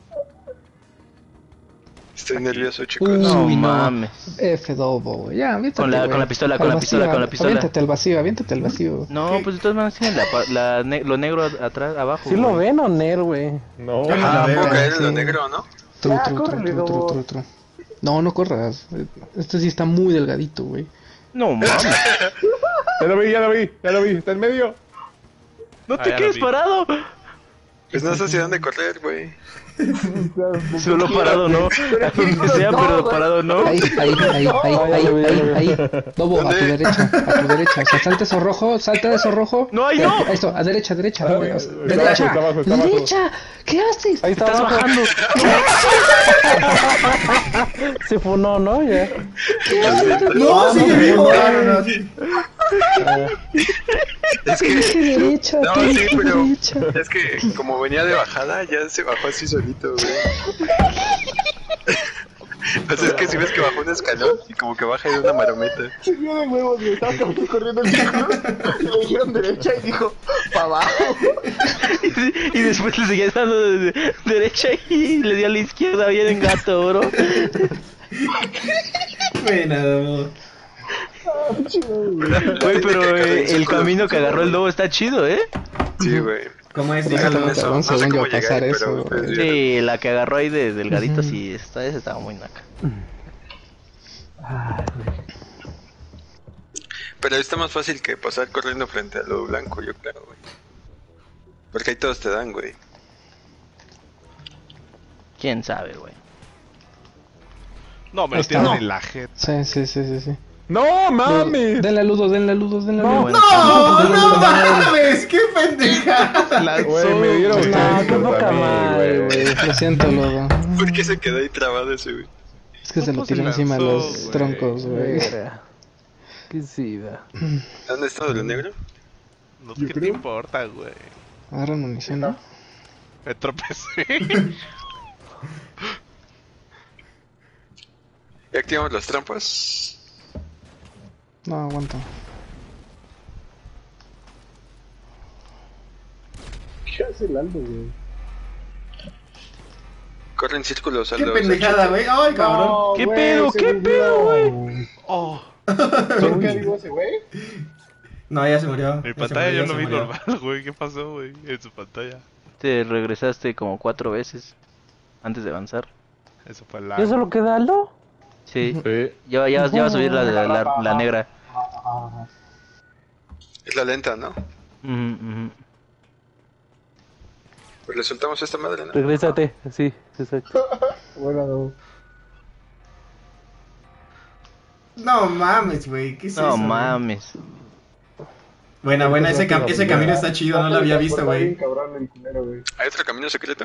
Estoy nervioso, chicos. Uy, No no. mames. F dobo, güey. Ya, aviéntate, Con la- güey. con la pistola, con Al la pistola, vacío, con la pistola. Aviéntate al vacío, aviéntate al vacío. No, pues de todas maneras tienen la, pa- la ne- lo negro atrás, abajo. ¿Sí lo güey. ven o Ner, güey? No. Yo no Ah, la puedo veo. caer en lo sí. negro, ¿no? Tru, Ya, tru, tru, córrele, tru, tru, dobo. tru, tru. No, no corras. Este sí está muy delgadito, güey. No mames. Ya lo vi, ya lo vi, ya lo vi. Está en medio. No Ah, te ya lo quedes vi. parado. Pues no sé hacia dónde correr, güey. Solo parado no. A donde sea, pero parado no. Ahí, ahí, ahí, ahí, ahí, ahí, ahí. Dobo, a tu ¿Dónde? derecha, a tu derecha. O sea, salta eso rojo, salta de eso rojo. No, ahí Eh, no. Esto, a derecha, derecha. Ah, derecha, está derecha, abajo, está abajo, está abajo. derecha. ¿Qué haces? Ahí está Estás abajo. bajando. Se funó, ¿no? Ya. No, sigue vivo. No, no, no, sí. Es Te dije que... derecha, No, te sí, dije pero... derecha. Es que como venía de bajada, ya se bajó así solito, güey. O sea, es que si ves que bajó un escalón y como que baja de una marometa. Se vio de huevos, güey. Estaba como que corriendo el círculo. Le dijeron derecha y dijo, pa' abajo. Y, y después le seguía dando de, de- derecha y le dio a la izquierda bien en gato, bro. Buena, Dobo. Güey, pero eh, el camino que agarró el lobo está chido, ¿eh? Sí, güey. ¿Cómo es? Pero Dígalo. déjame eso, tardó un no sé segundo cómo a pasar llegué, eso, pero ustedes güey. vieron. Sí, la que agarró ahí de delgadito, Ujú. sí, esta esa estaba muy naca. Pero está más fácil que pasar corriendo frente a lo blanco, yo creo, güey. Porque ahí todos te dan, güey. ¿Quién sabe, güey? No, me Ahí lo está. tiran No. en la jeta. Sí, sí, sí, sí, sí. ¡No mames! Denle a Ludo, denle a Ludo, denle a Ludo. Bueno, ¡No! ¡No mames! ¡Qué pendejada! Güey, me dieron No, qué gestos poca a mí, madre, güey. güey. Lo siento, Ludo. ¿Por qué se quedó ahí trabado ese, güey? Es que se lo ¿Cómo se tiró encima de lanzó, los güey? troncos, güey. Verga. Qué sida. ¿Dónde está lo negro? No sé qué te importa, güey. Agarran munición, ¿no? Me tropecé. ¿Ya activamos las trampas? No, aguanta. ¿Qué hace el Aldo, güey? Corre en círculos, Qué Aldo. pendejada, güey. Ay, cabrón. No, ¿Qué güey, pedo? se ¿Qué murió. pedo, güey? Oh, ¿Por qué digo ese güey? No, ya se murió. mi Ya se pantalla murió, yo ya lo se vi murió. normal, güey. ¿Qué pasó, güey? En su pantalla. Te regresaste como cuatro veces antes de avanzar. Eso fue ¿Y la. eso es lo que da Aldo? Sí. Sí. Ya, ya, ya va a subir la, la, la, la negra. Ajá. Es la lenta, ¿no? Ujú, ujú. Pues le soltamos esta madre, ¿no? Regrésate, sí, exacto. Bueno, no. No mames, güey. ¿Qué es No eso? güey? mames. Buena, buena. Ese, cam- ese camino está chido. No lo había visto, Está bien güey. cabrón el culero, güey. ¿Hay otro camino secreto?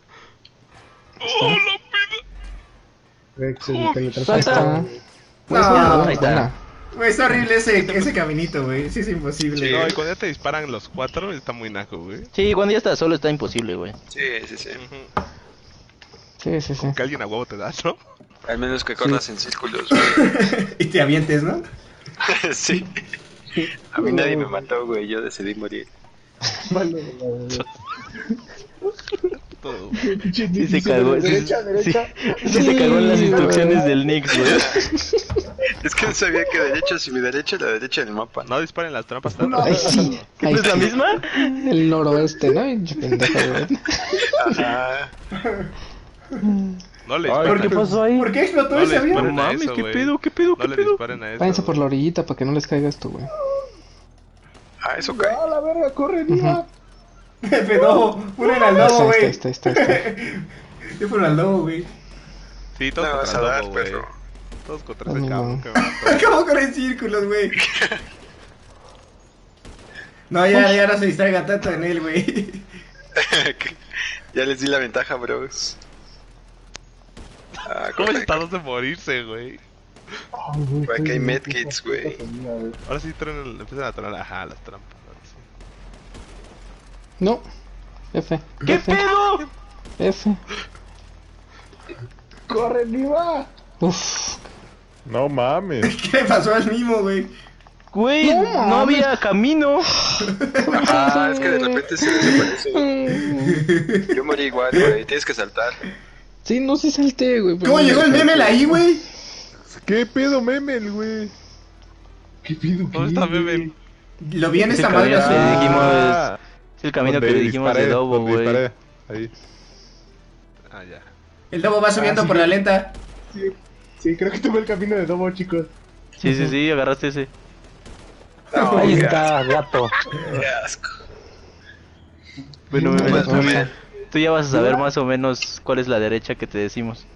Güey, que se teletransporta, Ahí está. güey. No, Ahí está. Buena. güey, está horrible ese, ese caminito, güey. Sí, es imposible. No, güey. y cuando ya te disparan los cuatro, está muy naco, güey. Sí, cuando ya estás solo está imposible, güey. Sí, sí, sí. Ujú. Sí, sí, sí. Que alguien a huevo te da, ¿no? Al menos que corras en círculos, güey. Y te avientes, ¿no? Sí. A mí nadie me mató, güey. Yo decidí morir. Malo, güey. Todo. Pinche Sí se dice, cagó. Sí, Derecha, sí, derecha. sí se cagó en las instrucciones del Nix, güey. Es que no sabía que derecha, si mi derecha, la derecha del mapa. No disparen las trampas tanto. Ahí sí. Ahí ¿Es la está. misma? El noroeste, ¿no? Pinche pendejo, güey. Ajá. No le Ay, disparen. ¿Qué pasó ahí? ¿Por qué explotó No ese le avión? No disparen a mames, eso, ¿qué güey. pedo? ¿Qué pedo? No ¿Qué le pedo? disparen a eso. Váyanse por la güey. orillita para que no les caiga esto, güey. Ah, eso cae. ¡Ah, la verga! ¡Corre, Diva! Pero, ponen al Ahí lobo, está, güey. está, está, está, está. Yo por al lobo, güey. Sí, todos No vas contra a el dar, lobo, güey. perro. Todos contra Ay, ese no. cabrón que me mató. ¿Cómo corren círculos, güey? No, ya, ya no se distraigan tanto en él, güey. Ya les di la ventaja, bros. Ah, ¿Cómo corre. está dos de morirse, güey? Ay, güey, Por aquí hay qué medkits, puta güey. comida, güey. Ahora sí traen, empiezan a traer, ajá, las trampas. Ahora sí. No. F. ¿Qué F. pedo? F. ¡Corre, Diva! Uf. No mames. ¿Qué le pasó al mimo, güey? Güey, No no, mames. había camino. Ah, es que de repente se desaparece. Yo morí igual, güey. Tienes que saltar. Sí, no se salté, güey. pero ¿Cómo no llegó el me meme ahí, güey? ¿Qué pedo, Memel, güey? ¿Qué pido? ¿Dónde está Memel? Lo vi en Es esta el madre camino que así. dijimos, Ah, es el camino que donde dijimos de disparé, Lobo, donde güey. disparé. Ahí. Ah, ya. El lobo va subiendo Ah, sí. por la lenta. Sí, sí, creo que tuve el camino de Domo, chicos. Sí, sí, sí, agarraste ese. No, Ahí qué está, gato. asco, qué asco. Bueno, No, Memel, no, no, no. tú ya vas a saber más o menos cuál es la derecha que te decimos.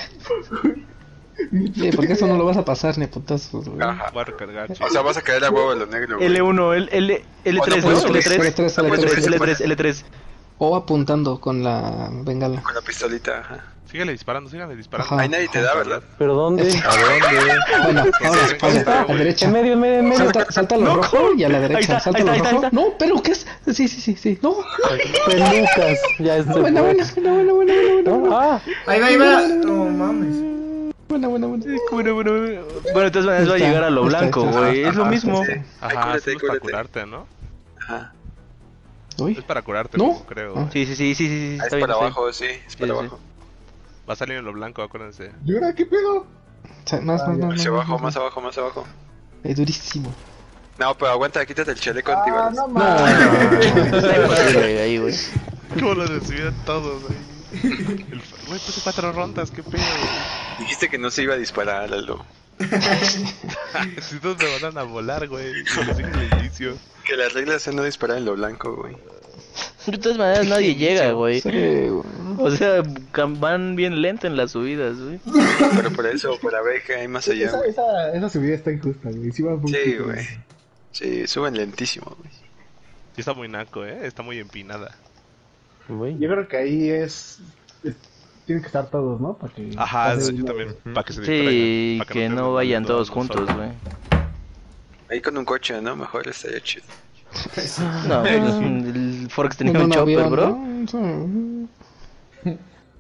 Sí, porque eso no lo vas a pasar ni a putazos, güey. Ajá. Voy a recargar, O sea, vas a caer a huevo en lo negro, güey. L uno, L, L, L3, Oh, no ¿no? puedes subir. L3, L3, No puedes L3, subir, L3, L3. O apuntando con la bengala. Con la pistolita, ajá. Síguele disparando, síguele disparando. Ajá. Ahí nadie te da, ¿verdad? ¿Pero dónde? ¿A dónde? Bueno, ahora, Ahí ahora, está, a la derecha. En medio, en medio, en medio. Salta, salta lo No, rojo y a la derecha. está, salta ahí lo está, ahí rojo. está. No, pero ¿qué es? Sí, sí, sí, sí. No. Pelucas. Ya estoy. Buena, buena, buena, buena, buena, buena, buena. Ah, Ahí va, ahí va. No mames. Buena, buena, buena. Bueno, bueno, bueno. Bueno, de todas maneras va a Está, llegar a lo está, blanco, está. güey. Es lo Ajá, mismo. sí. Ahí Ajá, cúrate, solo es para cúrate. curarte, ¿no? Ajá. Uy. Es para curarte, ¿No? creo. Ah. Sí, sí, sí, sí, sí, sí, Ahí está es bien. para está abajo, sí. Es para Sí, sí. abajo. Va a salir en lo blanco, acuérdense. ¿Y ahora qué pedo? Sa- Más, más, más. Hacia más, abajo, más, más abajo, más abajo. Es durísimo. No, pero aguanta, quítate el chaleco Ah, antibalas. no No, mames. no, no. Está imposible ahí, güey. ¿Cómo lo recibieron todos, güey? El f- Güey, puse cuatro rondas, qué pedo, güey. Dijiste que no se iba a disparar, Aldo. Si todos me van a volar, güey. Y lo sigue el inicio. Que las reglas es no disparar en lo blanco, güey. De todas maneras nadie llega, güey. Sí, güey. O sea, cam- van bien lento en las subidas, güey. Pero por eso, para ver qué hay más allá, Esa, güey. esa, esa subida está injusta, güey. Sí, va muy Sí, injusta. güey. Sí, suben lentísimo, güey. Sí está muy naco, eh. Está muy empinada. güey. Yo creo que ahí es... es- tienen que estar todos, ¿no? Para que Ajá, pase sí, yo una- también. Para que se distraigan. Sí, para que pierdan no el vayan momento todos uno juntos, solo. güey. Ahí con un coche, ¿no? Mejor estaría chido. No, pues, el Forex tenía En un un chopper, avión, bro. ¿no? Sí.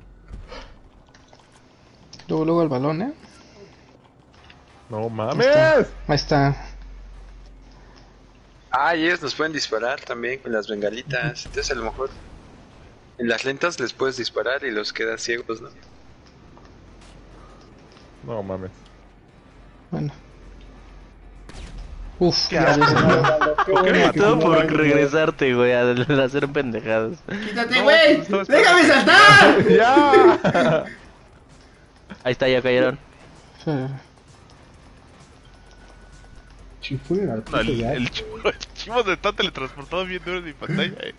Luego, luego el balón, ¿eh? No mames. Ahí está. Ah, y ellos nos pueden disparar también con las bengalitas. Entonces a lo mejor En las lentas les puedes disparar y los quedas ciegos, ¿no? No mames. Bueno. Uf, ¿Qué ya haces? ves, Todo por regresarte, güey, a hacer pendejadas. ¡Quítate, No, güey! no, no, ¡Déjame saltar! ¡Ya! Ahí está, ya cayeron. eh, Chifun al No, puto el, ya. el chivo, el chivo se está teletransportado bien duro en mi pantalla, eh.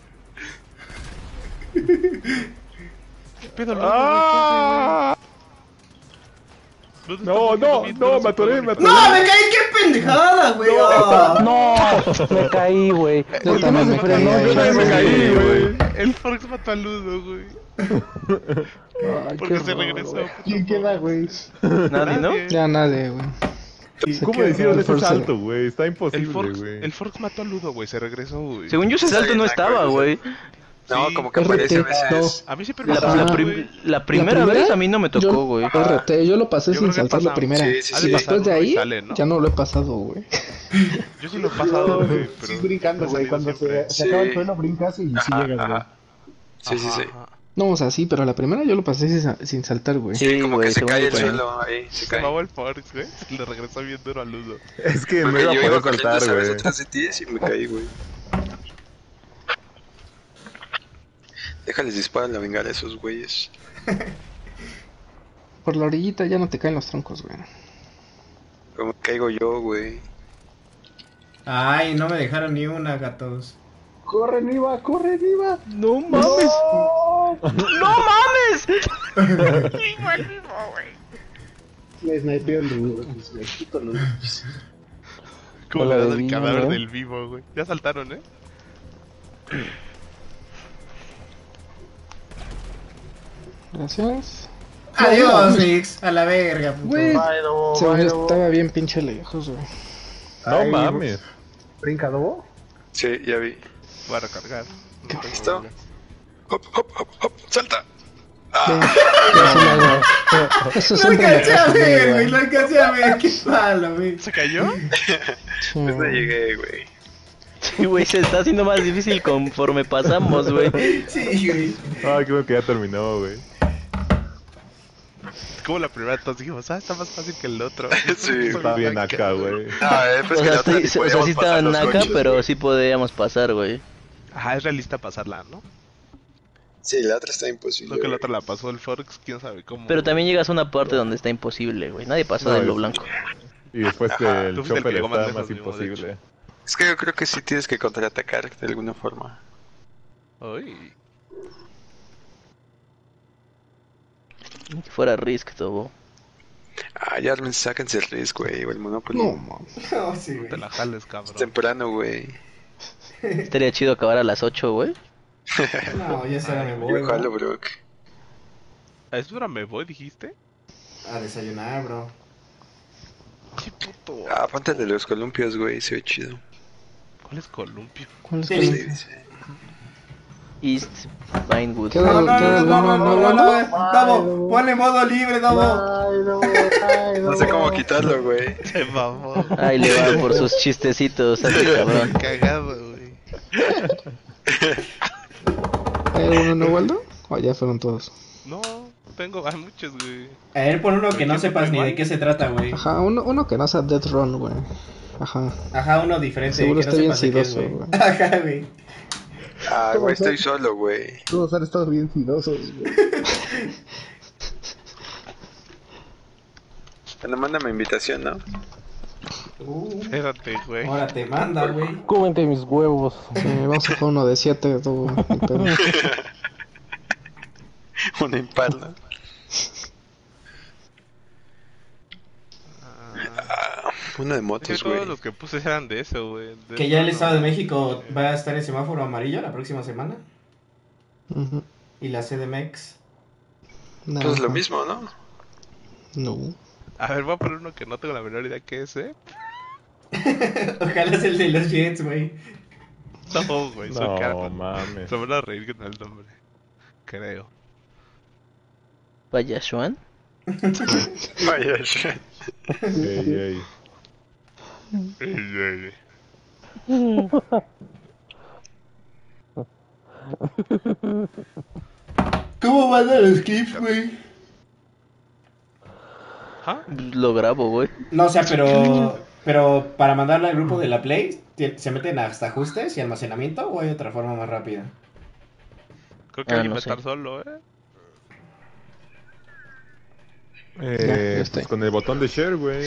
¿Qué pedo, loco, ¡Ah! güey? ¿Dónde No, está no, bien no, duro me su atoré, pedo, me mi atoré. ¡No, me caí! ¡Qué pendejada, güey! Ah. No, me caí, güey. Yo también me Pero caí no, ahí. Yo también me caí, güey. El Fox mató a Ludo, güey. Ay, Porque qué se horror, regresó. güey. ¿Quién queda, güey? Nadie, ¿no? Ya nadie, güey. ¿Cómo le hicieron ese Forza. salto, güey? Está El imposible, Fox, güey. el Fox mató a Ludo, güey. Se regresó, güey. Según yo ese salto no estaba, güey. No, Sí. como que aparece a R T, veces. A mí siempre me La, pasó, la, Ajá. prim- güey. la primera primera, vez a mí no me tocó, Yo, güey. R T, yo lo pasé Yo sin creo que saltar la pasa- primera. sí, sí, y sí. después de Pasa, ahí, sale, ¿no? ya no lo he pasado, güey. Yo sí lo he pasado, güey. Pero Sí, brincando, he güey. salido Cuando se, siempre. se acaba el Sí. suelo, brincas y sí Ajá, llegas, güey. ajá. Sí, sí, Ajá, sí. ajá. No, o sea, sí, pero la primera yo lo pasé sin, sa- sin saltar, güey. Sí, Como güey, que se según cae yo el también. suelo ahí, se Se cae. mamó el Fox, güey. Le regresó bien duro a Ludo. Es que no Porque iba a yo iba poder corriendo, saltar, ¿sabes? güey. Detrás de ti y me caí, güey. Déjales disparar a vengar a esos güeyes. Por la orillita ya no te caen los troncos, güey. Como caigo yo, güey. Ay, no me dejaron ni una, gatos. ¡Corre, Niva! ¡Corre, Niva! ¡No mames! ¡No mames! Me snipearon de güey. Me quito los... Como Hola, le das del el vivo, cadáver ¿no? del vivo, güey. Ya saltaron, ¿eh? Gracias. Adiós, Nix. A la verga, puto. Güey, Bye, Dobo, según bye, yo Dobo. estaba bien pinche lejos, güey. No Ay, mames. ¿Brinca, Dobo? Sí, ya vi. Voy a recargar. ¿Listo? Hop, hop, hop, hop, salta. Ve, ya se la hago. Eso Lo siempre me alcancé a pasa, ver, güey. güey. Lo alcancé a ver. Qué malo, güey. ¿Se cayó? Sí, Pues no llegué, güey. Sí, güey, se está haciendo más difícil conforme pasamos, güey. Sí, güey. Ay, creo que ya terminó, güey. Como la primera, entonces dijimos, ah, está más fácil que el otro. Sí, Está bien acá, güey. Ah, eh, pues O que sea, la otra sí, ni o sea, podíamos sí pasar estaban los acá, coches, pero güey. sí podíamos pasar, güey. Ajá, es realista pasarla, ¿no? Sí, la otra está imposible. Lo que la güey. otra la pasó el Fox, quién sabe cómo. Pero también llegas a una parte donde está imposible, güey. Nadie pasa No, de lo es- blanco. Y después Ajá, que el tú fuiste el que chopper llegó más está lejos, más mismo, de imposible. Es que yo creo que sí tienes que contraatacar de alguna forma. Uy. Ni que fuera Risk, todo. Ah, ya sáquense el risk, güey, o el Monopoly. No, mames. No, sí, No güey. te la jales, Es cabrón. temprano, güey. Estaría chido acabar a las ocho, güey. No, ya será me voy, Yo jalo, bro. bro. ¿A eso ahora me voy, dijiste? A desayunar, bro. Qué puto. Ah, ponte el de los columpios, güey, se ve chido. ¿Cuál es columpio? ¿Cuál es Sí. el- Sí, dice. East Vinewood. ¿Qué No, del- no, qué no, del no, mono no, no no, hablando? no, Davo, ponle modo libre, Davo. Ay, Dobo, ay, No sé Dobo. cómo quitarlo, güey. Se mamó. Ay, le va por sus chistecitos a este cabrón. Cagado, güey. ¿Hay alguno no, Waldo? O ya fueron todos. No, tengo, hay muchos, güey. A ver, pon uno que no ¿Quién sepas ni igual? de qué se trata, güey. Ajá, uno, uno que no sea Death Run, güey. Ajá. Ajá, uno diferente. Seguro que no está bien sepas de qué es, sidoso, güey. güey. Ajá, güey. Ah, güey, estoy solo, güey. Todos han estado bien sidosos, güey. Bueno, mándame invitación, ¿no? Uh, Espérate, güey. ahora te manda, güey. Cómete mis huevos. Sí, vamos a jugar uno de siete, todo. ni pedo. Una impala. Ah, uno de Es que motos, todos güey. los que puse eran de eso, güey. De Que eso ya el no. Estado de México va a estar en semáforo amarillo la próxima semana. Ujú. Y la C D M X. Nada. Pues lo mismo, ¿no? No. A ver, voy a poner uno que no tengo la menor idea qué es, ¿eh? Ojalá es el de los Jets, güey. No, güey, soy No caro. mames. Se van a reír con el nombre. Creo. Vaya, Juan. Vaya, shit. Ey, ey. Ey, ey. ¿Cómo mandan los clips, güey? ¿Ah? Lo grabo, güey. No, o sea, pero... Pero para mandarla al grupo de la Play, ¿se meten hasta ajustes y almacenamiento o hay otra forma más rápida? Creo que Ah, alguien no va a sé. estar solo, eh. Eh, Ya, ya estoy. pues con el botón de share, güey.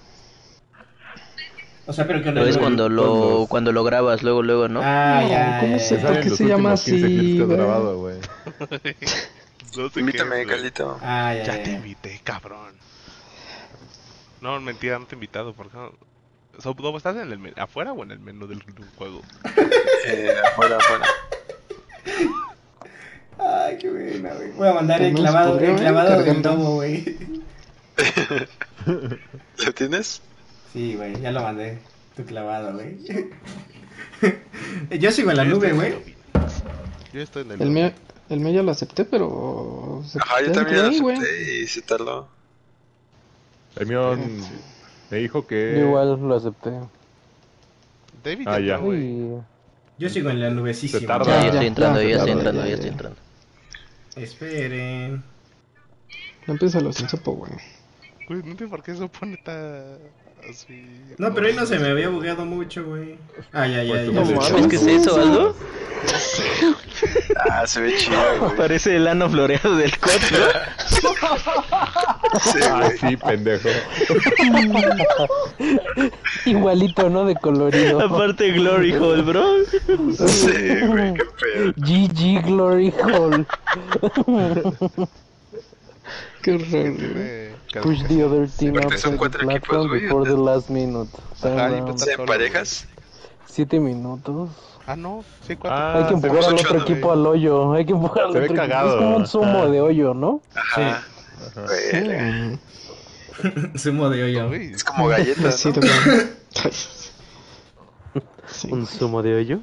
O sea, pero que Pero es no... cuando lo, cuando- cuando lo grabas, luego, luego, ¿no? Ah, ya, ¿cómo ya, se- ya. ¿Por qué Los se llama últimos quince así, clips que has güey? grabado, güey. No sé Invítame, qué es, güey. Carlito. Ah, ya, Ya ya, te ya. invité, cabrón. No, mentira, no te he invitado, ¿por qué no? So, ¿Dónde estás? ¿En el men- ¿Afuera o en el menú del, del juego? Eh, afuera, afuera. Ay, qué buena, güey. Voy a mandar el Tenemos clavado, podrido, el ¿eh? clavado del Cargando. domo, güey. ¿Lo tienes? Sí, güey, ya lo mandé. Tu clavado, güey. Yo sigo en la Yo nube, estoy en güey. el lobby. Yo estoy en el, El lobby. mío, el mío ya lo acepté, pero... se- Ajá, yo ya también entré lo ahí, güey. acepté y se tardó. El mío me dijo que... Yo igual lo acepté. David Ah, ya. entró, güey. Uy. Yo sigo en la nubecísima. Se tarda. Ya, Ya, ya ya, estoy entrando, ya, ya estoy ya, entrando, ya, ya ya. estoy entrando. Esperen. No empieza los sin sopo, güey. Güey, no sé por qué se pone tan así. No, pero ahí no se me había bugueado mucho, güey. Ah, ya, ya, Pues ya. tú ya. no ¿Sabes qué es eso, Aldo? Ah, se ve chido, güey. Parece el ano floreado del coche. Ah, sí, pendejo. Igualito, ¿no? De colorido. Aparte Glory Hole, bro. Sí, güey, qué pedo. G G Glory Hole. Qué horror, güey. Tiene Push the other team Aparte up son to the cuatro platform equipos, güey. before the last minute. Time Ajá, y round. pues- ¿Sí, en parejas? Siete minutos. Ah, no, sí, cuatro. Ah, Hay que empujar tenemos al ocho, otro ¿no, equipo güey? al hoyo. Hay que empujar al Se ve otro equipo. cagado. Es como un zumo Ajá. de hoyo, ¿no? Ajá. Verga. Zumo de hoyo. Güey, Es como galletas, Sí, ¿no? te Ay. Sí. ¿Un zumo de hoyo?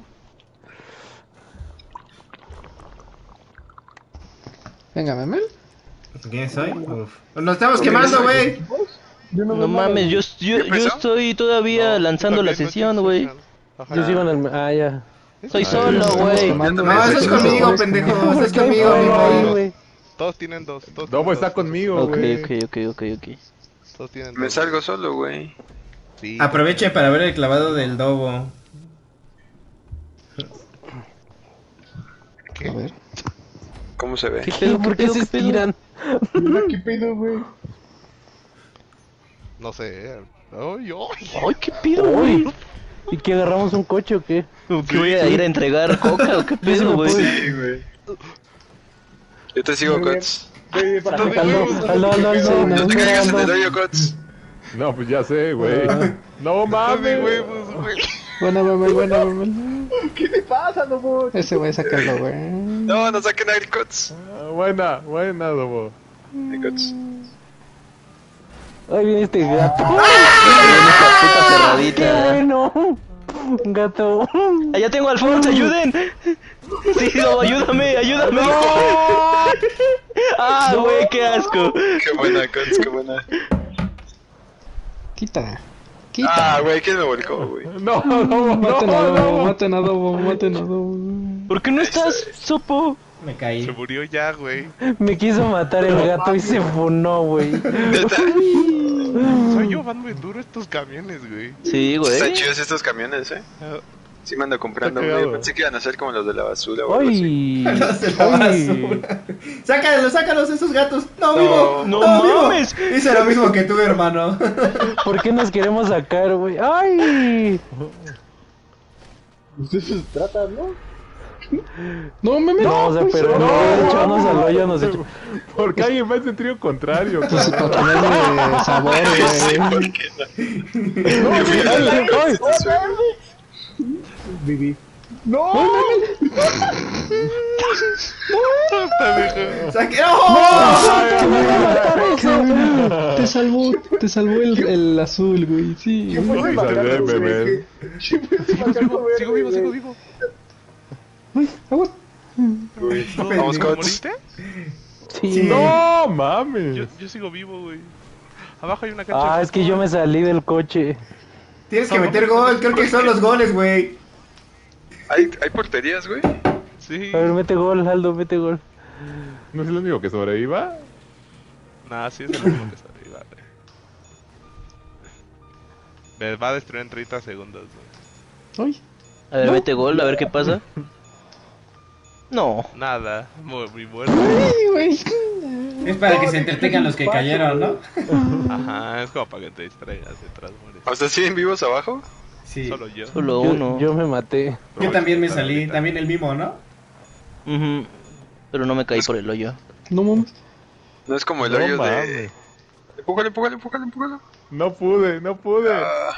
Venga, Memel. ¿Quién soy? Uf. Nos estamos quemando, güey. No mames, yo, yo, yo estoy todavía lanzando la todavía no sesión, estoy güey. session. Ajá. Yo sigo en el... Ah, ya. Soy Ah, solo, Estamos güey. quemando, No, güey. estás Estamos conmigo, todos pendejo. quemando. Estás conmigo, Ay, amigo. güey. Todos tienen dos. Todos Domo tienen está dos, conmigo, Ok, güey. ok, ok, ok, ok. Todos tienen Me dos. salgo solo, güey. Sí. Aproveche para ver el clavado del dobo. A ver. ¿Cómo se ve? ¿Qué pedo? ¿Por qué pedo? se pedo? estiran? ¿Qué pedo, güey? No sé. Ay, ay. Ay, qué pedo, güey. ¿Y que agarramos un coche o qué? ¿Qué voy a ir a entregar coca o qué pedo, güey? Sí, güey. Yo te sigo, Cots. Ve para acá. Aldo, Aldo, Aldo, Sí, Aldo. no, No te caigas en el Aldo. hoyo, Cots. No, pues ya sé, güey. No Mami, mames. huevos, güey. Buena, Memel, buena, Memel. ¿Qué te pasa, Domo? Ese voy a sacarlo, güey. No, no saquen a el Cots. Ah, buena, buena, Domo. El Cots. Ay, viene este gato. Esta puta ¡Qué cerradita. bueno! Gato. Allá tengo a Alfonso, ayuden. Sí, no, ayúdame, ayúdame. Ah, güey, qué asco. Qué buena, Cots, qué buena. Quita. Quita. Ah, güey, ¿quién me volcó, güey? No, no, no, Maten a no, Dobo, no. maten a Dobo, maten a Dobo. ¿Por qué no estás, Sopo? Me Se caí. murió ya, güey. Me quiso matar el gato y se funó, güey. ¿Neta? Soy yo, van muy duro estos camiones, güey. Sí, Están güey. chidos estos camiones, eh. Ah, Sí me ando comprando, Está güey. cagado. Pensé que iban a ser como los de la basura o algo así. Ay. Los de la Ay. basura. Sácalos, sácalos, esos gatos. No, No, vivo. no vivo. mames. Hice lo mismo que tú, hermano. ¿Por qué nos queremos sacar, güey? ¡Ay! Ustedes se tratan, ¿no? No, Memel. No, o sea, pero no, echarnos al hoyo nos echó. Porque alguien va en sentido contrario. Pues para ponerle sabor, Sí, güey. ¿por qué no? ¡Ay! Viví. ¡No! Saque- ¡Oh! Te salvó, te salvó el, el azul, güey. Sí. ¿Quién fue ese Ay, salvé, macaco, güey? bebé. ¿Quién fue ese macaco verde, Sigo vivo, sigo güey? vivo. Uy, agua. Vamos, ¿Cómo Cots. moriste? Sí. Sí. No mames. Yo, yo sigo vivo, güey. Abajo hay una cancha. Ah, de es que yo me fútbol. salí del coche. Tienes que meter gol. Creo que son los goles, güey. ¿Hay, hay porterías, güey? Sí. A ver, mete gol, Aldo, mete gol. ¿No es el único que sobreviva? Nah, sí es el único que sobreviva, güey. Me va a destruir en treinta segundos, güey. Uy. A ver, mete gol, a ver qué pasa. No. Nada, muy, muy muerto. Ay, güey. Es para que se entretengan los que cayeron, ¿no? Ajá, es como para que te distraigas detrás, mueres. ¿O sea, siguen vivos abajo? Sí. Solo yo. Solo Yo, uno. yo me maté. Yo también me salí, también el mismo, ¿no? Ujú. Pero no me caí por el hoyo. No mames. No es como el No hoyo de... mames. Empújalo, empújalo, empújalo, empújalo. No pude, no pude.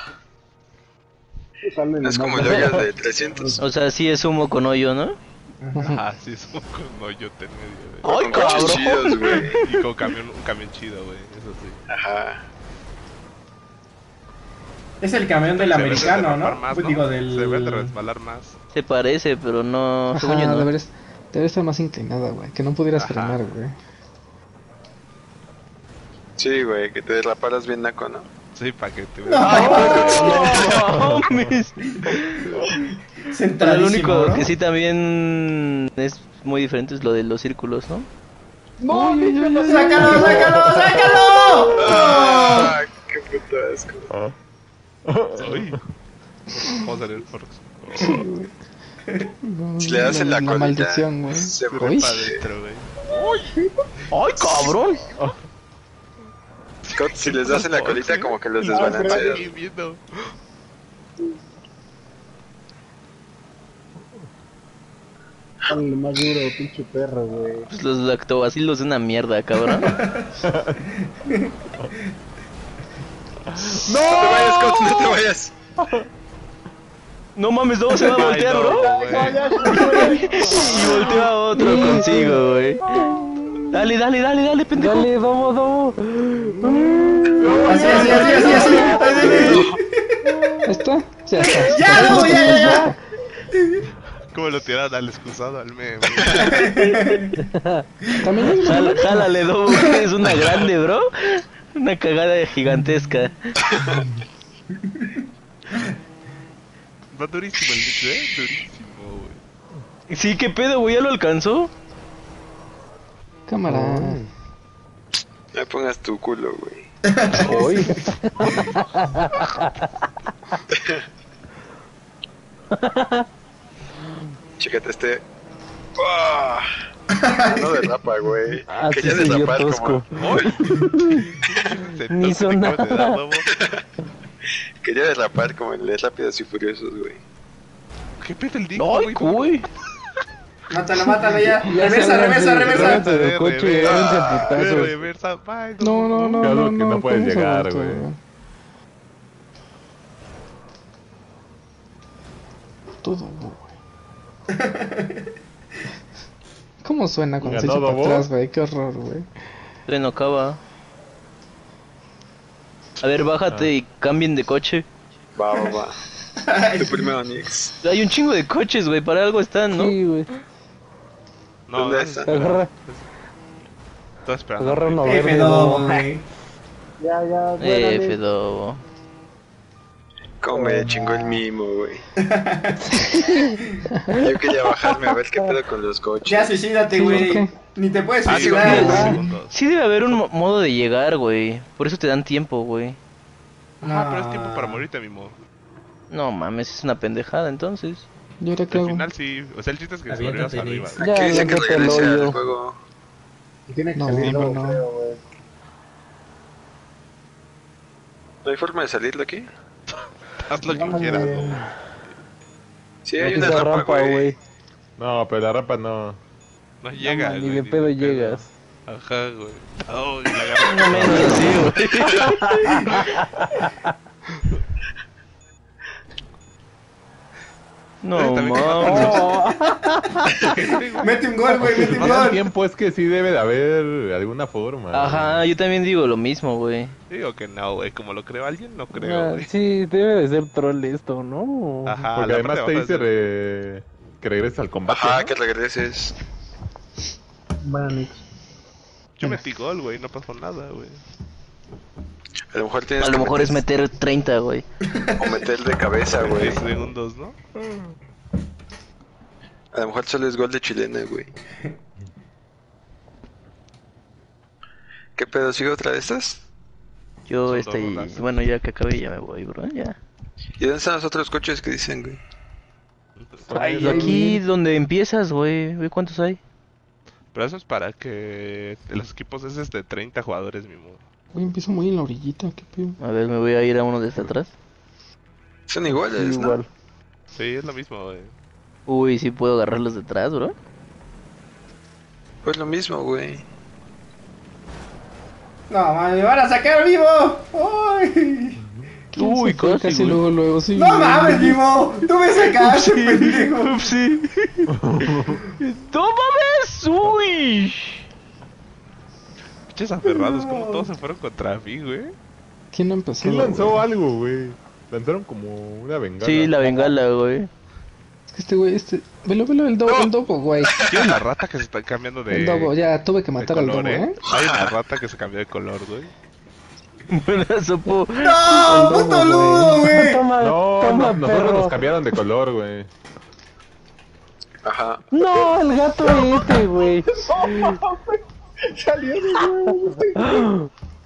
No es como el hoyo de trescientos. O sea, sí es humo con hoyo, ¿no? Ajá, sí, es un hoyote en medio, güey. ¡Ay, Con coches cabrón! chidos, güey. Y con camión, un camión chido, güey, eso sí. Ajá. Es el camión del Se ve de americano, derrapar ¿no? más, Pues digo, del... Se ve de resbalar más. Se parece, pero no. Ajá, Según yo no. debería, debería estar más inclinada, güey. Que no pudieras Ajá. frenar, güey. Sí, güey, que te derraparas bien naco, ¿no? Sí, para que te No mames. Pero lo Centradísimo, único ¿no? que sí también es muy diferente es lo de los círculos, ¿no? No, no, ¡Sácalo, sácalo, sácalo! ¡Ah! ¡Qué puto asco! Uy. Vamos a salir por... No, Si le das en la colita, maldición, güey. se Uy. fue para adentro, güey. ¡Ay, cabrón! Scott, si les das en la colita, como que los Aquí desbalanceas. viendo. Dale más duro, pinche perro, güey. Pues los lactobacilos de una mierda, cabrón. ¡No! ¡No te vayas, Scott! ¡No te vayas! No mames, no se va a Ay, voltear, no, bro. güey. Y voltea otro consigo, güey. Dale, dale, dale, dale, pendejo. Dale, vamos, vamos. Así, así, así, así, así. así. ¿Está? Ya está. ¡Ya, no, ya, ya, ya! ¿Cómo lo tiran al excusado, al meme? También hay una- Jala- Jálale, Dobo, que es una grande, bro. Una cagada gigantesca. Va durísimo el nicho, eh. Durísimo, güey. Sí, qué pedo, güey, ya lo alcanzó. Cámara. No me pongas tu culo, güey. Hoy. Chécate este. ¡Ah! No derrapa, güey. Así Quería se vio derrapar tosco. como. Se Ni toca hizo que acabas de dar, nada. Dobo. Quería derrapar como el de Rápidos y Furiosos, güey. ¿Qué pedo el disco, ¡Ay, güey! Mátalo, mátalo ya. Ya Reversa, se reversa, arranca, reversa. reversa. del coche y agárrense a De putazos. reversa, bye, No, no, no, Claro no, que no puedes ¿cómo se llegar, volteó, güey. Todo, güey. ¿Cómo suena cuando se ¿Ganó echa para Dobo? atrás, güey? Qué horror, güey. Tren no acaba. A ver, bájate y cambien de coche. Va, va, va. Tu primero, Nix. Hay un chingo de coches, güey, para algo están, ¿no? Sí, güey. No, ¿Dónde no, está? Agarra, estoy esperando. agarra uno F verde. dos, no. güey. Ya, ya, Eh, duérale. Fedobo. Cómo me chingó el mimo, güey. Yo quería bajarme a ver qué pedo con los coches. Ya suicídate, Sí, güey. ¿por qué? Ni te puedes Ah, digo, suicidar. diez güey. segundos. Sí debe haber un mo- modo de llegar, güey. Por eso te dan tiempo, güey. Ajá, pero es tiempo para morirte, mimo. No mames, es una pendejada entonces. ¿Y ahora qué Al hago? final sí, o sea, el chiste es que Aviéntate, sobrevivas arriba. Nix. güey. Aquí Ya, dice que lánzate al regrese hoyo. al juego. Tiene que No, salir no, algo no. feo, güey. ¿No hay forma de salir de aquí? Haz lo que Vámonos. quieras, güey. Sí, hay Esa una rampa, rampa, güey. güey. No, pero la rampa no. No llega, Ni güey, de pedo llegas. Ajá, güey. Oh, y la agarra. No menos así, güey. No También mames. Mete un gol, güey, mete un Más gol. tiempo es que sí debe de haber alguna forma. Ajá, yo también digo lo mismo, güey. Digo que no, güey. Como lo creo alguien, no creo, Ah, güey. sí, debe de ser troll esto, ¿no? Ajá, Porque la además parte te de dice abajo es- re- que regreses al combate. Ajá, ¿no? que regreses. Bueno, Nix. Yo metí gol, güey. No pasó nada, güey. A lo mejor tienes A lo que mejor es meter- meter treinta, güey. O meter de cabeza, güey. diez segundos, ¿no? A lo mejor solo es gol de chilena, güey. ¿Qué pedo? ¿Sigo otra de estas? Yo Son estoy... dos rondas. Bueno, ya que acabé ya me voy, bro, ya. ¿Y dónde están los otros coches que dicen, güey? Ay, Pues aquí donde empiezas, güey, ve cuántos hay. Pero eso es para que los equipos es de treinta jugadores, mi modo. Güey, empiezo muy en la orillita, qué pedo. A ver, me voy a ir a uno de este atrás. Son iguales, ¿no? igual. Sí, es lo mismo, güey. Uy, sí puedo agarrarlos detrás, bro. Pues lo mismo, güey. No, man, me van a sacar vivo. ¡Ay! Uy, Se fue casi, casi güey. luego, luego, sí. No güey. mames, vivo. Tú me sacaste, pendejo. Upsi. ¡No mames! ¡Uy! Pinches aferrados, como todos se fueron contra mí, güey. ¿Quién empezó? ¿Quién lanzó güey? algo, güey? Lanzaron como una bengala. Sí, la bengala, güey. Es que este güey, este... Velo, velo, el dobo, el dobo, güey. ¿Quién es la rata que se está cambiando de, El dobo, ya tuve que de matar al color, dobo, eh? ¿eh? Hay una rata que se cambió de color, güey. Buena sopo. No, El dobo, puto ludo, güey. Toma, No, toma, no, nosotros perro. nos cambiaron de color, güey. Ajá. No, el gato este, güey. Salió de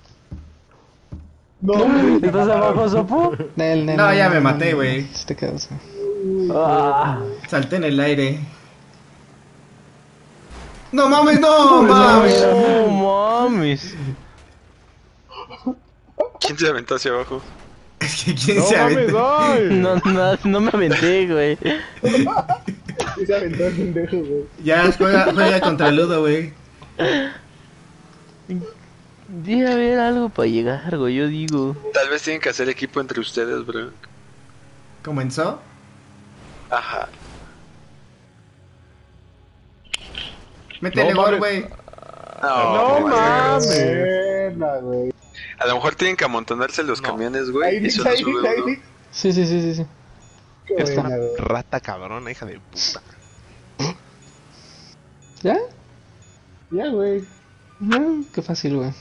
No, ¿Estás abajo, Sopo? Nel, nel, No, nel, ya nel, me maté, nel. güey. Si te quedas. Ah. Salté en el aire. No mames, no mames. No mames. ¿Quién se aventó hacia abajo? Es que quién No se mames, aventó. ay. No, no, no me aventé, güey. y se aventó el pendejo, güey. Ya juega, juega contra Ludo, güey. Debe haber algo para llegar, güey, yo digo. Tal vez tienen que hacer equipo entre ustedes, bro. ¿Comenzó? Ajá. Métele No gol, mames. güey. No, No mames. mames. Buena, güey. A lo mejor tienen que amontonarse los No. camiones, güey. Ahí Y dice, solo ahí sube dice, ahí uno. dice. Sí, sí, sí, sí, sí. Qué Esta buena, güey. rata cabrona, hija de puta. ¿Ya? Ya, güey. No, qué fácil, güey.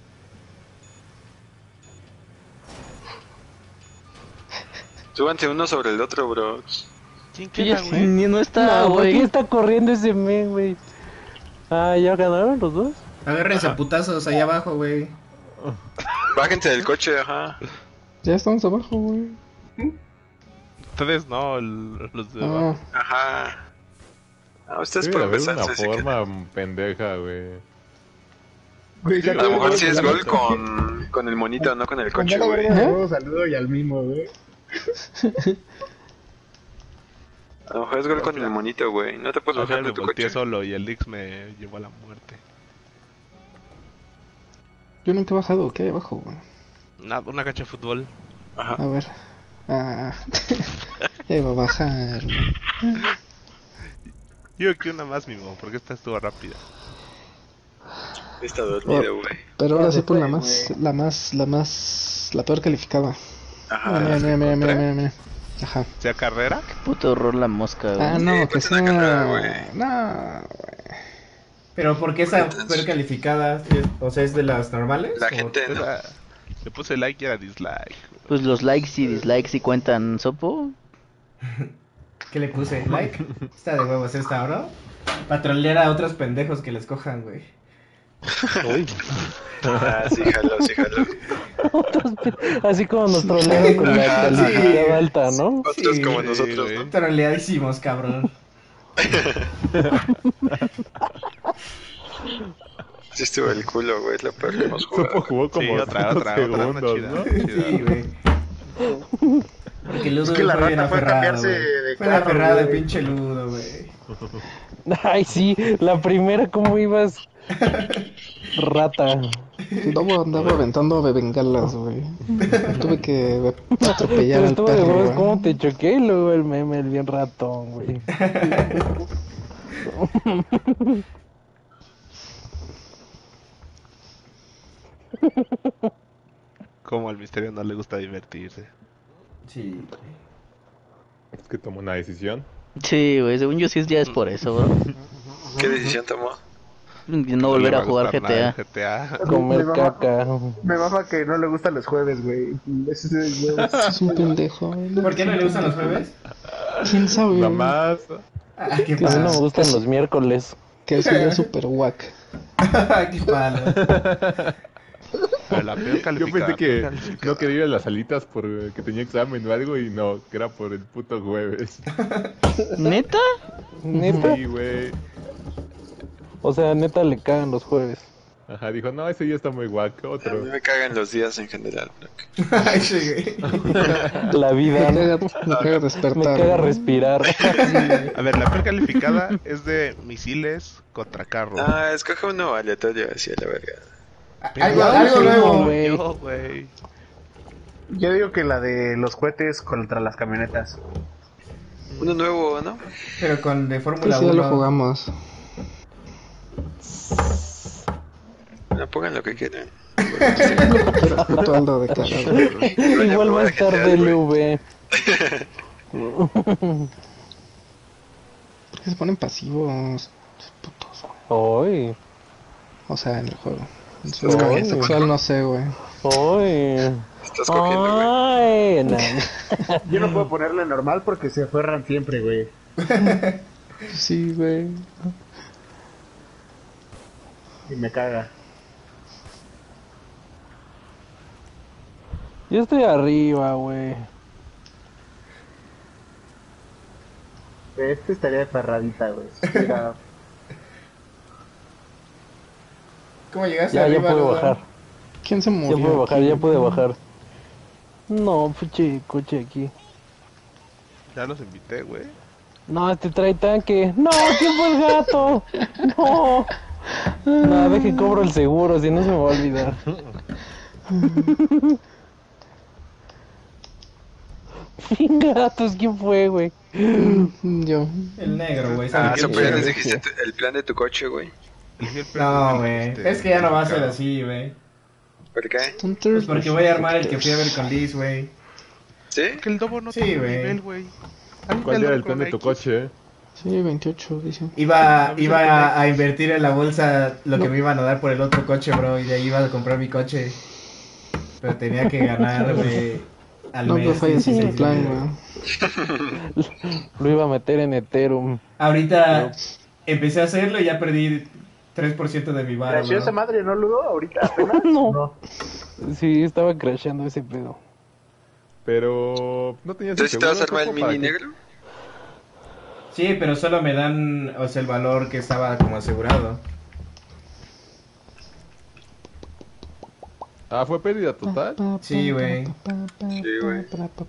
Súbanse uno sobre el otro, bro. ¿Quién Yo ya queda, güey? ni no está, No, ¿por qué güey. está corriendo ese men, güey? Ah, ¿ya ganaron los dos? Agárrense a putazos ahí abajo, güey. Bájense del coche, ajá. Ya estamos abajo, güey. Ustedes no, el- los de Ah, abajo. Ajá. Ah, ustedes Debe por haber una empezar, así que- forma pendeja, güey. Güey, ya A lo mejor sí es con gol con, con el monito, no con el Con coche, la güey. verga de ¿Eh? huevo, saludo y al mismo, güey. A lo mejor es gol con el monito, güey. No te puedes Al final bajar de me tu volteé coche. solo y el Ix me llevó a la muerte. yo nunca he bajado, ¿qué hay abajo, güey? Una, una cancha de fútbol. Ajá. A ver. Ah, ya iba a bajar, güey. Yo que una más, mimo, porque esta estuvo rápida. Está dormido, güey. Pero ahora Ya sí se por la fue, más, la más, la más, la peor calificada. Ajá. Mira, mira, mira, mira, encontré. mira, mira. Ajá. ¿Sea carrera? Puto horror la mosca, güey. Ah, no, Sí, que ponte una carrera, sea... güey. No, güey. Pero ¿por qué esa peor calificada? O sea, ¿es de las normales? La ¿O- gente no. Esa- Le puse like y era dislike. Pues los likes y dislikes sí cuentan, Sopo. ¿Qué le puse? ¿Like? Está de huevos esta, bro. Para trolear a otros pendejos que les cojan, güey. Ah, sí, jalo, sí, jalo. Así como nos trolearon con la Ah, sí. calificada alta, ¿no? Otros Sí, como sí, nosotros, güey. ¿no? Troleadísimos, cabrón. Sí estuvo el culo, güey. Es lo peor que hemos Sopo jugado. jugó como Sí, otra, cinco otra, otra, una segundos, chida. ¿no? chida. Sí, güey. Porque Ludo Es que la fue bien rata fue a aferrado, cambiarse güey. de Fue carro, aferrado de güey. pinche Ludo, güey. Ay, sí, la primera, ¿cómo ibas? Rata. El dobo andaba aventando de bengalas, güey. Tuve que atropellar Pero al estuvo de perro, huevos, güey. ¿cómo te choqué? Y luego el meme, el bien ratón, güey. Como al misterio no le gusta divertirse. Sí. Es que tomó una decisión. Sí, güey, según yo sí es- ya es por eso, bro. ¿Qué decisión tomó? No volver le a va jugar gustar nada G el G T A. Comer Me mama- caca. Me mama que no le gustan los jueves, güey. Ese es el- Es un pendejo, güey. ¿Por qué no le gustan los jueves? ¿Quién sabe? Nada más. Ah, qué A mí no me pasa. gustan los miércoles. Que eso ya es super guac. Qué palo. A la peor Yo calificada. pensé que peor calificada. no quería ir a las salitas porque tenía examen o algo y no, que era por el puto jueves. ¿Neta? ¿Neta? Sí, güey. O sea, neta le cagan los jueves. Ajá, dijo, no, ese día está muy guac, A otro. mí me cagan los días en general, Brock. Ay, sí, güey. La vida. Me caga, me caga Me despertar. caga güey. respirar. A ver, la peor calificada es de misiles contra carros. Ah, escoge uno aleatorio hacia la verga. Algo, Ya algo dijimos, nuevo. güey. Yo, güey. Yo digo que la de los cohetes contra las camionetas. Uno nuevo, ¿no? Pero con de Pues Fórmula sí, ya lo uno. jugamos. No, pongan lo que quieran. Puto Aldo de cagado. Igual va a estar D L V. ¿Por qué se ponen pasivos? Putos, güey. Ay, O sea, en el juego. En su Ay. vida sexual no sé, güey. ay. Estás cogiendo, güey. Ay, no. Yo no puedo ponerle normal porque se aferran siempre, güey. Sí, güey. Y me caga. Yo estoy arriba, güey. Este estaría de ferradita, güey. Mira, ¿Cómo llegaste Ya, ya arriba, pude Lodo? bajar. ¿Quién se Ya murió? pude bajar, aquí? ya pude bajar. No, puche coche aquí. Ya los invité, güey. No, este trae tanque. No, ¿quién fue el gato? No. No, deje cobro el seguro, si no se me va a olvidar. Gatos, ¿quién fue, güey? Yo. El negro, güey. Ah, ¿sabes eso qué? pues ya les dijiste tu- el plan de tu coche, güey. Elegí el plan No, de- güey. este, Es que ya no va a ser calificado. así, güey. ¿Por qué? Pues porque voy a armar el que fui a ver con Liz, güey. ¿Sí? Que el Dobo no Sí, tiene güey. nivel, güey. A mí me ¿Cuál era el loco plan de tu Nike. coche? eh? Sí, veintiocho, dice. Iba, iba a, a invertir en la bolsa lo que me iban a dar por el otro coche, bro. Y de ahí iba a comprar mi coche. Pero tenía que ganar, güey. Al No, mes. pero fallas en el dieciséis plan, mil. güey. Lo iba a meter en Ethereum. Ahorita empecé a hacerlo y ya perdí tres por ciento de mi barro. ¿creció esa madre, no, Ludo? ¿Ahorita apenas? No. Sí, estaba crasheando ese pedo. Pero no tenías Entonces, ¿te vas a armar el Coco, para mini que- negro? Sí, pero solo me dan, o sea, el valor que estaba como asegurado. Ah, ¿fue pérdida total? Sí, güey. Sí, güey.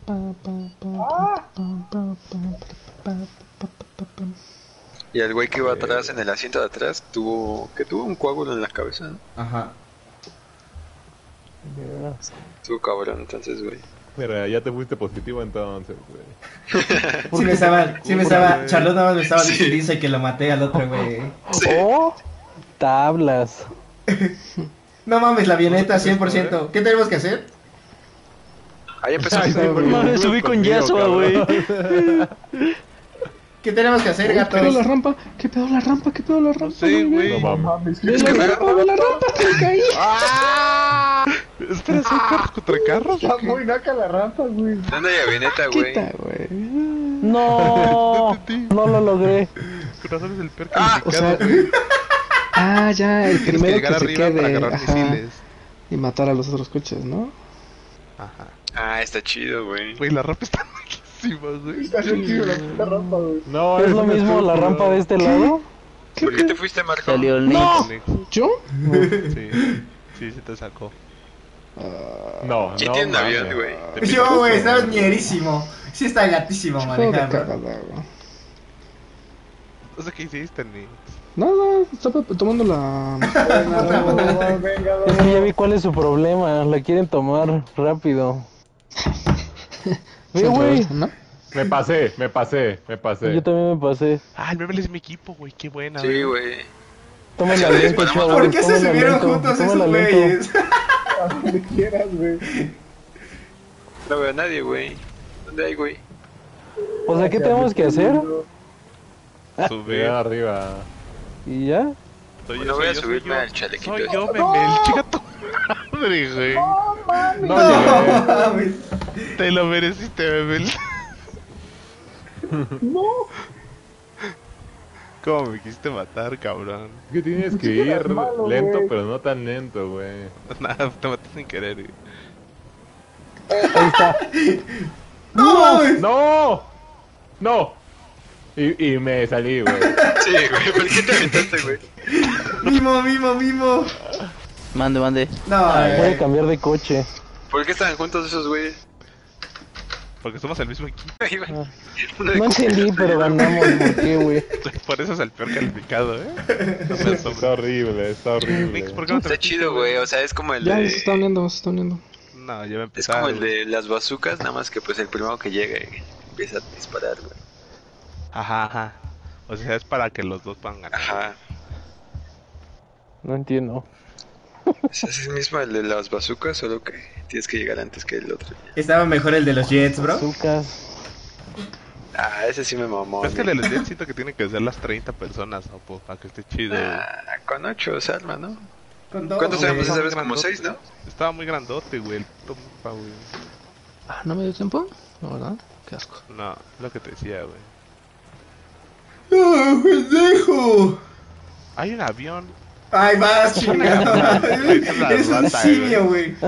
Y el güey que iba atrás en el asiento de atrás tuvo que tuvo un coágulo en la cabeza, ¿no? Ajá. Tuvo cabrón, entonces, güey. Mira, ya te fuiste positivo entonces, güey. Sí me estaba, sí me estaba, güey. Charlotte nada más me estaba diciendo dice que lo maté al otro, güey. Oh, tablas. No mames, la avioneta cien por ciento. ¿Qué tenemos que hacer? Ahí empezó. Ay, sí, porque No, me tú subí con conmigo, Yasua, cabrón. güey. ¿Qué tenemos que hacer, ¿Qué pedo la gatos? rampa? ¿Qué pedo la rampa? ¿Qué pedo la rampa? No sé, güey. No mames. Ve la rampa, ve la rampa, me caí. Espera, ¿son carros contra carros? Está muy naca la rampa, güey. ¿Dónde hay avioneta, güey? Quita, güey. No, no lo logré. Con razón es el peor O sea, calificado. ah, ya, el Tienes que primero llegar que se arriba para quede. agarrar Ajá. misiles. Y matar a los otros coches, ¿no? Ajá. Ah, está chido, güey. Güey, la rampa está malísima, güey. Está bien chido la puta rampa, güey. No, ¿Es es lo un mismo la estúpido. rampa de este lado? ¿Por qué te fuiste, Marco? Salió el ¡No! Nick. ¿Yo? Sí, sí, se te sacó. No, ¿Quién no, tiene un mames. avión, güey? Yo, güey, estaba ñerísimo. Sí está gatísimo Juego de manejando. cagada, güey. No sé qué hiciste, ni. Nada, estaba tomando la... Venga, venga, Es que ya vi cuál es su problema. La quieren tomar rápido. Ve, güey. ¿No? Me pasé, me pasé, me pasé. Yo también me pasé. Ah, el Mebel es mi equipo, güey. Qué buena. Sí, güey. Tómala Sí, lento, disparamos. chavo. ¿Por qué se tómala subieron lento, juntos esos tómala lento. güeyes? a donde quieras, güey. No veo a nadie, güey. ¿Dónde hay, güey? O sea, ¿qué tenemos que hacer? Sube. Llegar arriba. ¿Y ya? Soy Bueno, yo, voy soy a yo, subirme soy yo. al chalequito Soy este. yo, Memel. Chica tu madre, güey. No llegué. No mames. Te lo mereciste, Memel. No. ¿Cómo me quisiste matar, cabrón? Que tienes que Sí, eras ir malo, lento, güey. pero no tan lento, güey. Nada, te maté sin querer, güey. Ahí está. ¡No mames! ¡No! ¡No! Y, y me salí, güey. Sí, güey, ¿por qué te aventaste, güey? Mimo, mimo, mimo. Mande, mande. No, Voy a eh. cambiar de coche. ¿Por qué estaban juntos esos güeyes? Porque somos el mismo equipo. Ahí va. Uno de No entendí, pero ganamos. ¿Por qué, güey? Por eso es el peor calificado, ¿eh? No me asombra. Está horrible, está horrible. Mix, ¿por qué no te Está metiste, chido, güey, o sea, es como el Ya, de... se está uniendo, se está uniendo. No, ya va a Es empezar. como el güey. de las bazucas, nada más que pues el primero que llega y empieza a disparar, güey. Ajá, ajá. O sea, es para que los dos puedan ganar. Ajá. No entiendo. Es el mismo el de las bazucas, solo que tienes que llegar antes que el otro. Estaba mejor el de los Jets, bro. Azúcas. Ah, ese sí me mamó. Es que güey. el de los Jets siento que tienen que ser las treinta personas, ¿no? Pues, para que esté chido. güey. Ah, con ocho se arma, ¿no? Con dos, ¿Cuántos güey. éramos esa Estaba vez? muy Como grandote. seis, ¿no? Estaba muy grandote, güey, el puto mapa, güey. Ah, ¿no me dio tiempo? No, ¿verdad? Qué asco. No, es lo que te decía, güey. ¡Ah, pendejo! Hay un avión. Ay, vas, chingado. Es una Eres un rata, simio, güey.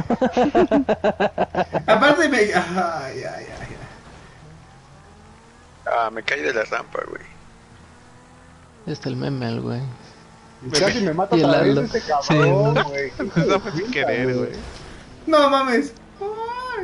Aparte me... Ay, ay, ay, ay. Ah, me caí de la rampa, güey. Este el meme, güey. Y casi me mata Y el otra vez Aldo. este cabrón, güey. Eso fue sin querer, güey. No mames. Ay.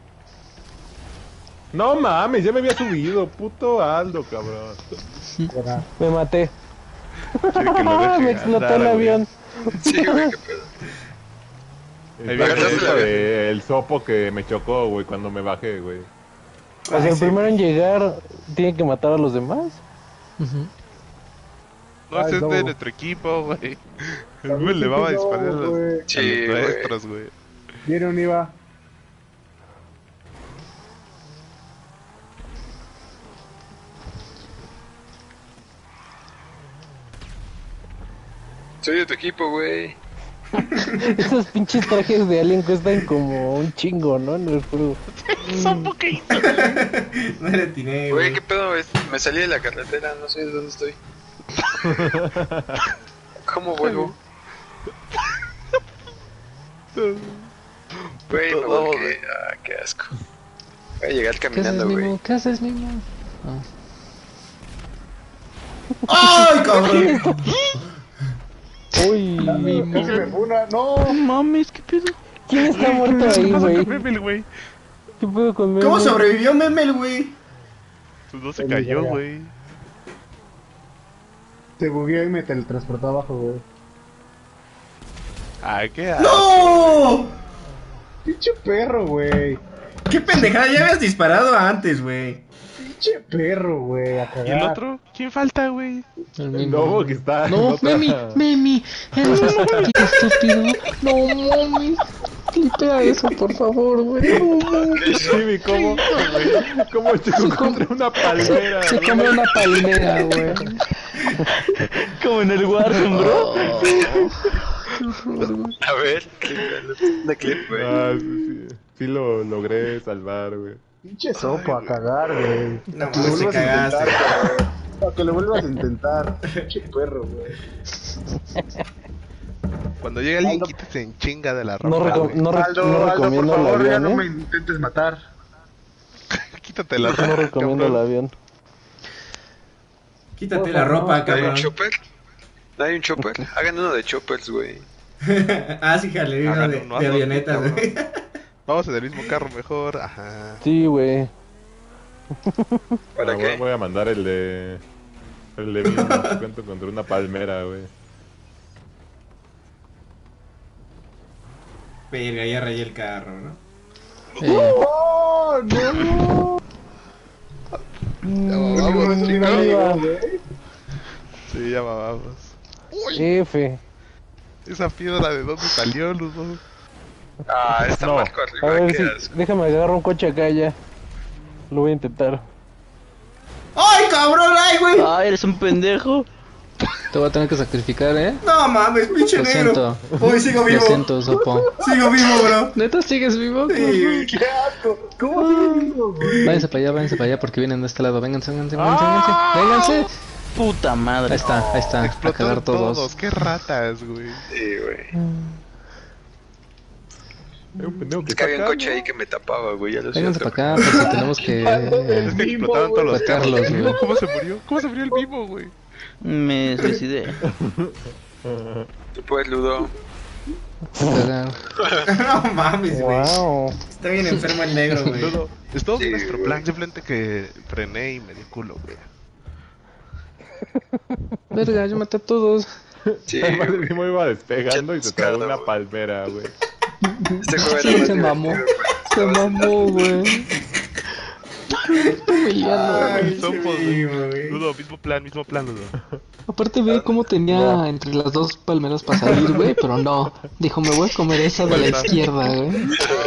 No mames, ya me había subido, puto Aldo, cabrón. Me maté. Quiere que lo deje Me explotó andar, el güey. avión. Sí, güey, qué pedo. Ahí Está viene. eso de el sopo que me chocó, güey, cuando me bajé, güey. O sea, el primero en llegar tiene que matar a los demás. Ujú. No, ese es no. de nuestro equipo, güey. El güey le va a disparar a los, güey. a Sí, los güey. nuestros, güey. Viene un Iva. Soy de tu equipo, güey. Esos pinches trajes de alien cuestan como un chingo, ¿no? En el juego. Son poquitos. No le atiné, Güey, güey. qué pedo, es- me salí de la carretera, no sé de dónde estoy. ¿Cómo vuelvo? Güey, me Todo, volqué. Ah, qué asco. Voy a llegar ¿Qué haces, caminando, güey. Mimo? ¿Qué haces, Mimo? Ah. ¡Ay, cabrón! Uy, Casi me funa. No. Mames, qué pedo. ¿quién está muerto ¿Qué ahí, pasa güey? con Memel, güey? ¿Qué pedo con Memo? ¿Cómo sobrevivió Memel, güey? Pues no se cayó, güey. Se bugueó y me teletransportó abajo, güey. Ah, qué asco. ¡No! Pinche perro, güey. ¡Qué pendejada! Ya habías disparado antes, güey. Pinche perro, güey. A ¿Y cagar. el otro? ¿Quién falta, güey? El El Mimo. lobo que está en No, otra- Memi, Memi. Eres qué estúpido. No mames. Clipea eso, por favor, güey. No mames. Jimmy, ¿cómo? ¿Cómo chocó contra una palmera? Se güey? come una palmera, güey. Como en el Warzone, bro. A ver, clip, una clip, güey. Ah, sí, sí. Sí lo logré salvar, güey. Pinche sopo a cagar, güey. No A que le mames, te vuelvas a cagaste. intentar, güey. A que le vuelvas a intentar. Pinche perro, güey. Cuando llegue alguien, Aldo. quítese en chinga de la No, ropa, reco- güey. no, re- Aldo, no Aldo, por recomiendo el favor, ya avión, no me ¿eh? intentes matar. Quítate la ropa. No recomiendo el cabrón. avión. Quítate la ropa, ¿No hay un cabrón. chopper? ¿No hay un chopper? Hagan uno de choppers, güey. Ah, sí, jale, uno Hagan de, uno, de hazlo, avionetas, cabrón. güey. Vamos en el mismo carro mejor. Ajá. Sí, güey. ¿Para Ah, qué? voy, voy a mandar el de... El de mismo. Cuento contra una palmera, güey. Verga, ya rayé el carro, ¿no? Eh, ¡Oh, no! Vamos, chicos. Arriba. Sí, ya vamos. F. Esa piedra, ¿de dónde salió, los dos? Ah, está No. Marco A arriba, ver qué si. asco. Déjame agarrar un coche acá ya. Lo voy a intentar. ¡Ay, cabrón! ¡Ay, güey! Ah, eres un pendejo. te voy a tener que sacrificar, ¿eh? No mames, pinche Lo negro. siento. Uy, sigo Lo vivo. siento, Sopo. Sigo vivo, bro. ¿Neta sigues vivo? Sí, güey. ¡Qué asco! ¿Cómo sigue vivo, güey? Váyanse para allá, váyanse para allá porque vienen de este lado. Vénganse, vénganse, vénganse, vénganse. Vénganse. Puta madre. Ahí está, ahí está. A cagar Explotaron todos. todos. Qué ratas, güey. Sí, güey. Hay un pendejo que Es que había un está coche acá, ahí que me tapaba, güey. Ya lo Vénganse siento. para acá, porque tenemos que... Es que explotaron todos los carros. Patearlos, ¿El güey. Vivo? ¿Cómo se murió? ¿Cómo se murió el vivo, güey? Me suicidé. Tú puedes, Ludo. Cagar. No mames, güey. Wow. Está bien enfermo el negro, güey. Ludo, es todo Sí, nuestro güey. plan. Simplemente que frené y me dio culo, güey. Verga, yo maté a todos. Sí, Además, güey. el Mimo iba despegando y se tragó Buscado, una güey. palmera, güey. Este juego era Sí, más se mamó. divertido, Se mamó, güey. Humillando, Ay, güey. ese Somos, vivo, güey. Ludo, mismo plan, mismo plan, Ludo. Aparte ve cómo tenía entre las dos palmeras para salir, güey, pero no. Dijo, me voy a comer esa de la izquierda, güey.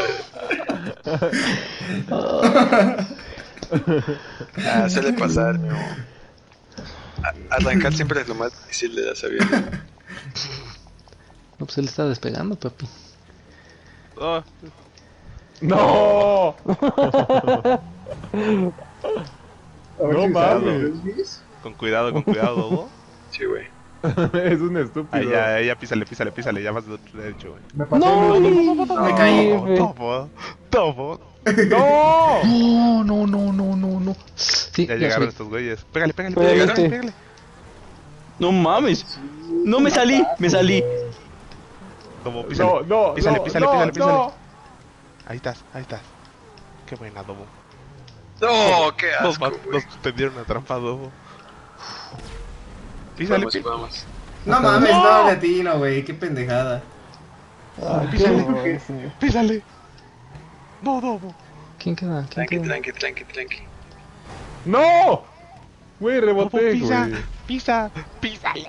Ah, suele pasar, mi amor. A- Arrancar siempre es lo más difícil de las aviones. No, pues él está despegando, papi. Oh, ¡No! A ver No si mames. sabes, ¿ves? con cuidado, con cuidado, Dodo. Sí, güey. Es un estúpido. Ahí ya, ahí ya, písale, písale, písale. Ya vas de otro derecho, güey. Me pasé No, el- Me caí. güey. Topo, topo. ¡No! No, no, no, no, no, no. Sí, Ya ya llegaron subí. estos güeyes. Pégale, pégale, Pégale, pégale, este. pégale. No mames. No me salí, me salí. Dobo, písale. No, no, Písale, no, písale, no, písale, písale. no. Ahí estás, ahí estás. Qué buena, Dobo. No, qué Nos, asco, ma- güey. nos tendieron una trampa, Dobo. Písale, Vamos, písale. vamos. No mames, no, latino, güey. Qué pendejada. Písale, písale. No, Dobo. ¿Quién queda? ¿Quién Tranqui, queda? tranqui, tranqui, tranqui. ¡No! Güey, Dobo, reboté, pisa, güey. pisa, písale.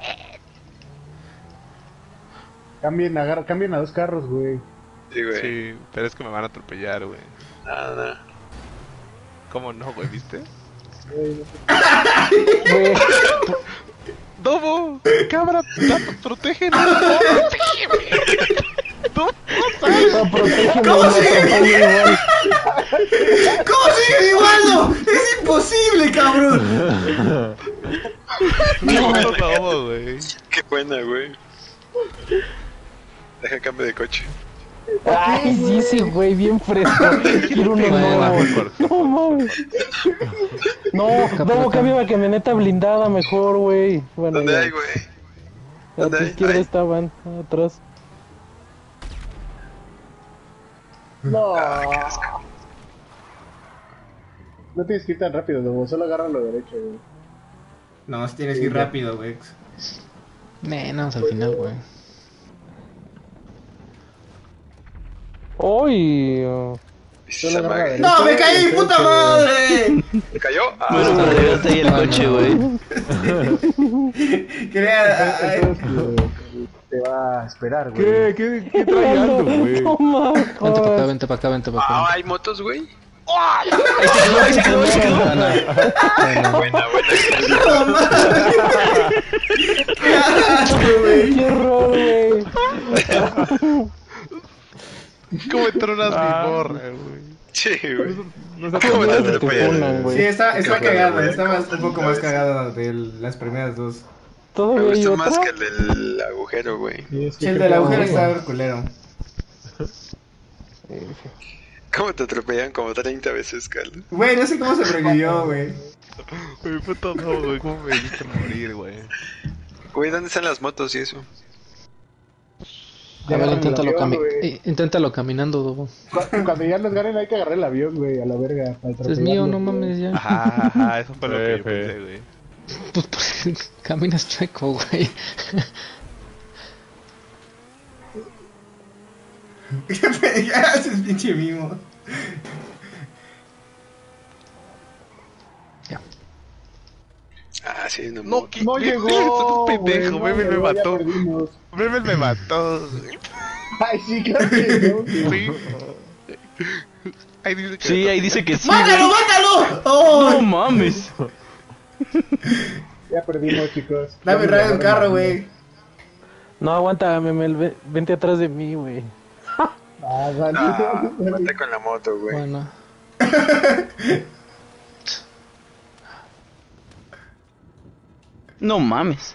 Cambien, agarra, cambien a dos carros, güey. Sí, güey. Sí, pero es que me van a atropellar, güey. Nada, nada. ¿Cómo no, güey? ¿Viste? Güey, Dobo, cabra, dato, protégeme. Dobo, no, protégeme, ¿Cómo me sigue? atraparon igual. ¿Cómo sigue igualdo? ¡Es imposible, cabrón! no, Dobo, güey. Qué buena, güey. Deja cambio de coche. Ay, sí, sí, güey, bien fresco. Quiero uno Bueno, nuevo. No mames. No, no, cambia la camioneta blindada mejor, güey. Bueno, ¿Dónde ya. hay, güey? A tu ¿Dónde hay? izquierda Ay. estaban, atrás. No. Ah, qué asco. No tienes que ir tan rápido, Lobo. Solo agarra lo derecho, güey. No, si tienes que ir rápido, güey. Menos al final, güey. ¡Uy! oh. Esa agarra madre. la ¡No, me caí, puta madre! ¿Me cayó? Ah, Pues cuando llegaste ahí el Ah, coche, no. güey. Quería... ay, Entonces, que te va a esperar, güey. ¿Qué? ¿Qué, qué trae Aldo, güey? No mames. Vente para acá, vente para acá, vente para ah, acá. hay motos, güey. Ahí se quedó, ahí se quedó, ahí se quedó. Ah, no. Buena, buena. no mames. ¡Qué asco, güey! ¡Qué horror, güey! ¿Cómo entronas Ah. mi morra, güey? Sí, güey. No se ¿Cómo te Te atropellan? funan, güey. Sí, está, está Qué bueno, cagado, güey. está más, un poco más cagado de las primeras dos. Me ¿Todavía hay gustó más otra? que el del agujero, güey. Sí, es que El creo del que- agujero está culero. ¿Cómo te atropellan como treinta veces, Carlos? Güey, no sé cómo se sobrevivió, güey. Güey, puto Dobo, güey. ¿Cómo me viste morir, güey? Güey, ¿dónde están las motos y eso? A ver, agarran el inténtalo, avión, cami güey. eh, inténtalo caminando, Dobo. Cu- Cuando ya los ganen hay que agarrar el avión, güey, a la verga. para Este es mío, no atropellarlos, mames, ya. Ajá, ajá, eso fue lo que yo Jefe. pensé, güey. Pues porque caminas chueco, güey. ¿Qué haces, pinche mimo? Ya. Ah, sí, no. No, moto. ¿qué? No Ve- llegó. ve, es un pendejo. güey, Bebe no me llegó, ya mató. perdimos. Bebe me mató. güey. Ay, sí, claro que no. Sí. Ahí dice que Sí, ahí dice que sí, ¡Mátalo, güey. mátalo! ¡Oh! No mames. Ya perdimos, chicos. Dame radio en carro, güey. No, aguanta, Memel, ve- vente atrás de mí, güey. Ah, vale. Ah, mate con la moto, güey. Bueno. No mames.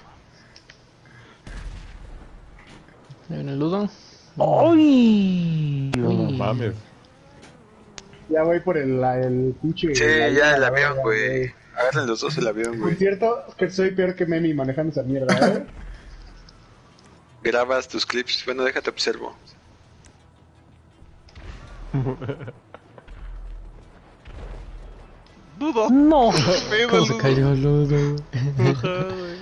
¿Hay un eludo? ¡Ay! No mames. Ya voy por el, la- el pinche... Sí, la- ya el la- avión, la- güey. Agarren los dos el avión, Por güey. cierto, que soy peor que Memi manejando esa mierda, ¿eh? Grabas tus clips. Bueno, déjate observo. Dudo. No. Pedo, ¿Cómo se dudo. cayó el ludo? Ajá, güey.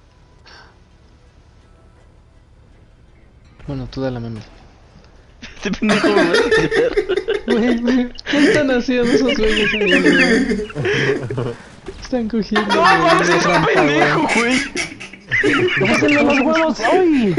Bueno, tú dale, meme. Este pendejo me va a tirar. Güey, güey, ¿qué están haciendo esos güeyes ahí, güey? Están cogiendo. No güey, mames, una es un rampa, pendejo, güey. ¡Pásenle los huevos! ¡Ay!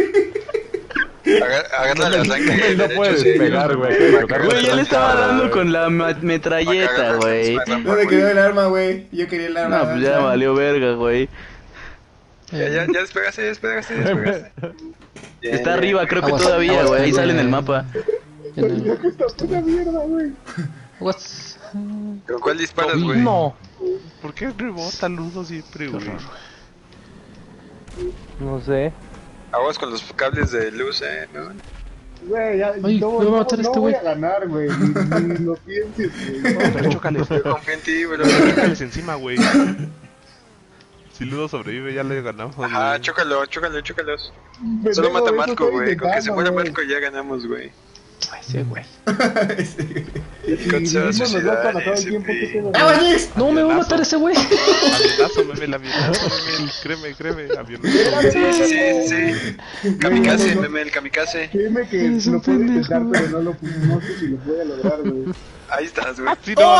Agar- Agarra la sangre. No derecho, puedes sí. pegar, güey. Güey, ya le estaba dando con la ma- metralleta, güey. ¿Dónde quedó el arma, güey? Yo quería el arma. No, pues ya valió verga, güey. Ya, ya, ya despegaste, ya despegaste, ya despegaste. Bien, Está bien. arriba, creo que Aguas, todavía, aguas, güey. Ahí tengo sale en el una- mapa. En el- Esta puta mierda, güey. Aguas. ¿Con cuál disparas, güey? No. ¿Por qué rebota Ludo siempre, güey? No sé. Aguas con los cables de luz, eh, ¿no? Güey, ya, Ay, no, me va a no, matar no este voy güey. a ganar, güey. Ni, ni lo pienses, güey. Pero chócale. Yo confío en ti, bro. Chócales encima, güey. Si Ludo sobrevive, ya le ganamos, Ah, güey. chócalo, chócalo, chócalos. Pendejo, Solo mata a eso Marco, estoy güey. Con que se intentando, muera güey. Marco ya ganamos, güey. Ese güey. Y Con se va a vivimos los dos suicidar, para todo el ese tiempo que güey. queda. ¡Ah, Vanis! No, me va a matar ese güey. Avionazo, meme, el avionazo, meme, créeme, créeme, avionazo. Sí, sí, sí, sí. Kamikaze, meme, el kamikaze. Créeme que Eres un lo puedo pendejo, intentar, güey. pero no, lo, no sé si lo voy a lograr, güey. Ahí estás, güey. Sí, no,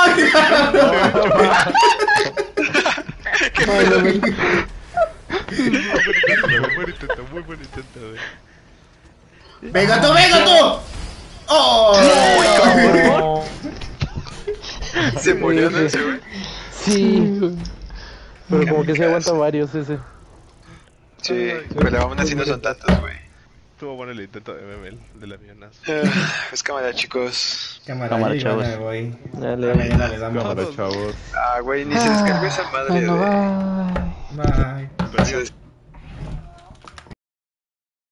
Ay, no, güey. muy buen intento, muy buen intento, güey. ¡Venga tú, venga tú! ¡Oh! Se murió, ¿no? Ese, güey. Sí. Pero como que se aguanta varios ese. Sí, pero aún así no son tantos, güey. Estuvo bueno el intento de meme, el del avionazo. Ah, Pues cámara, chicos. Cámara, Cámara, yo chavos. me voy. Dale. Ya mañana les damos. Cámara, chavos. Ah, güey, ni se descargó esa madre, Ay, no güey. va.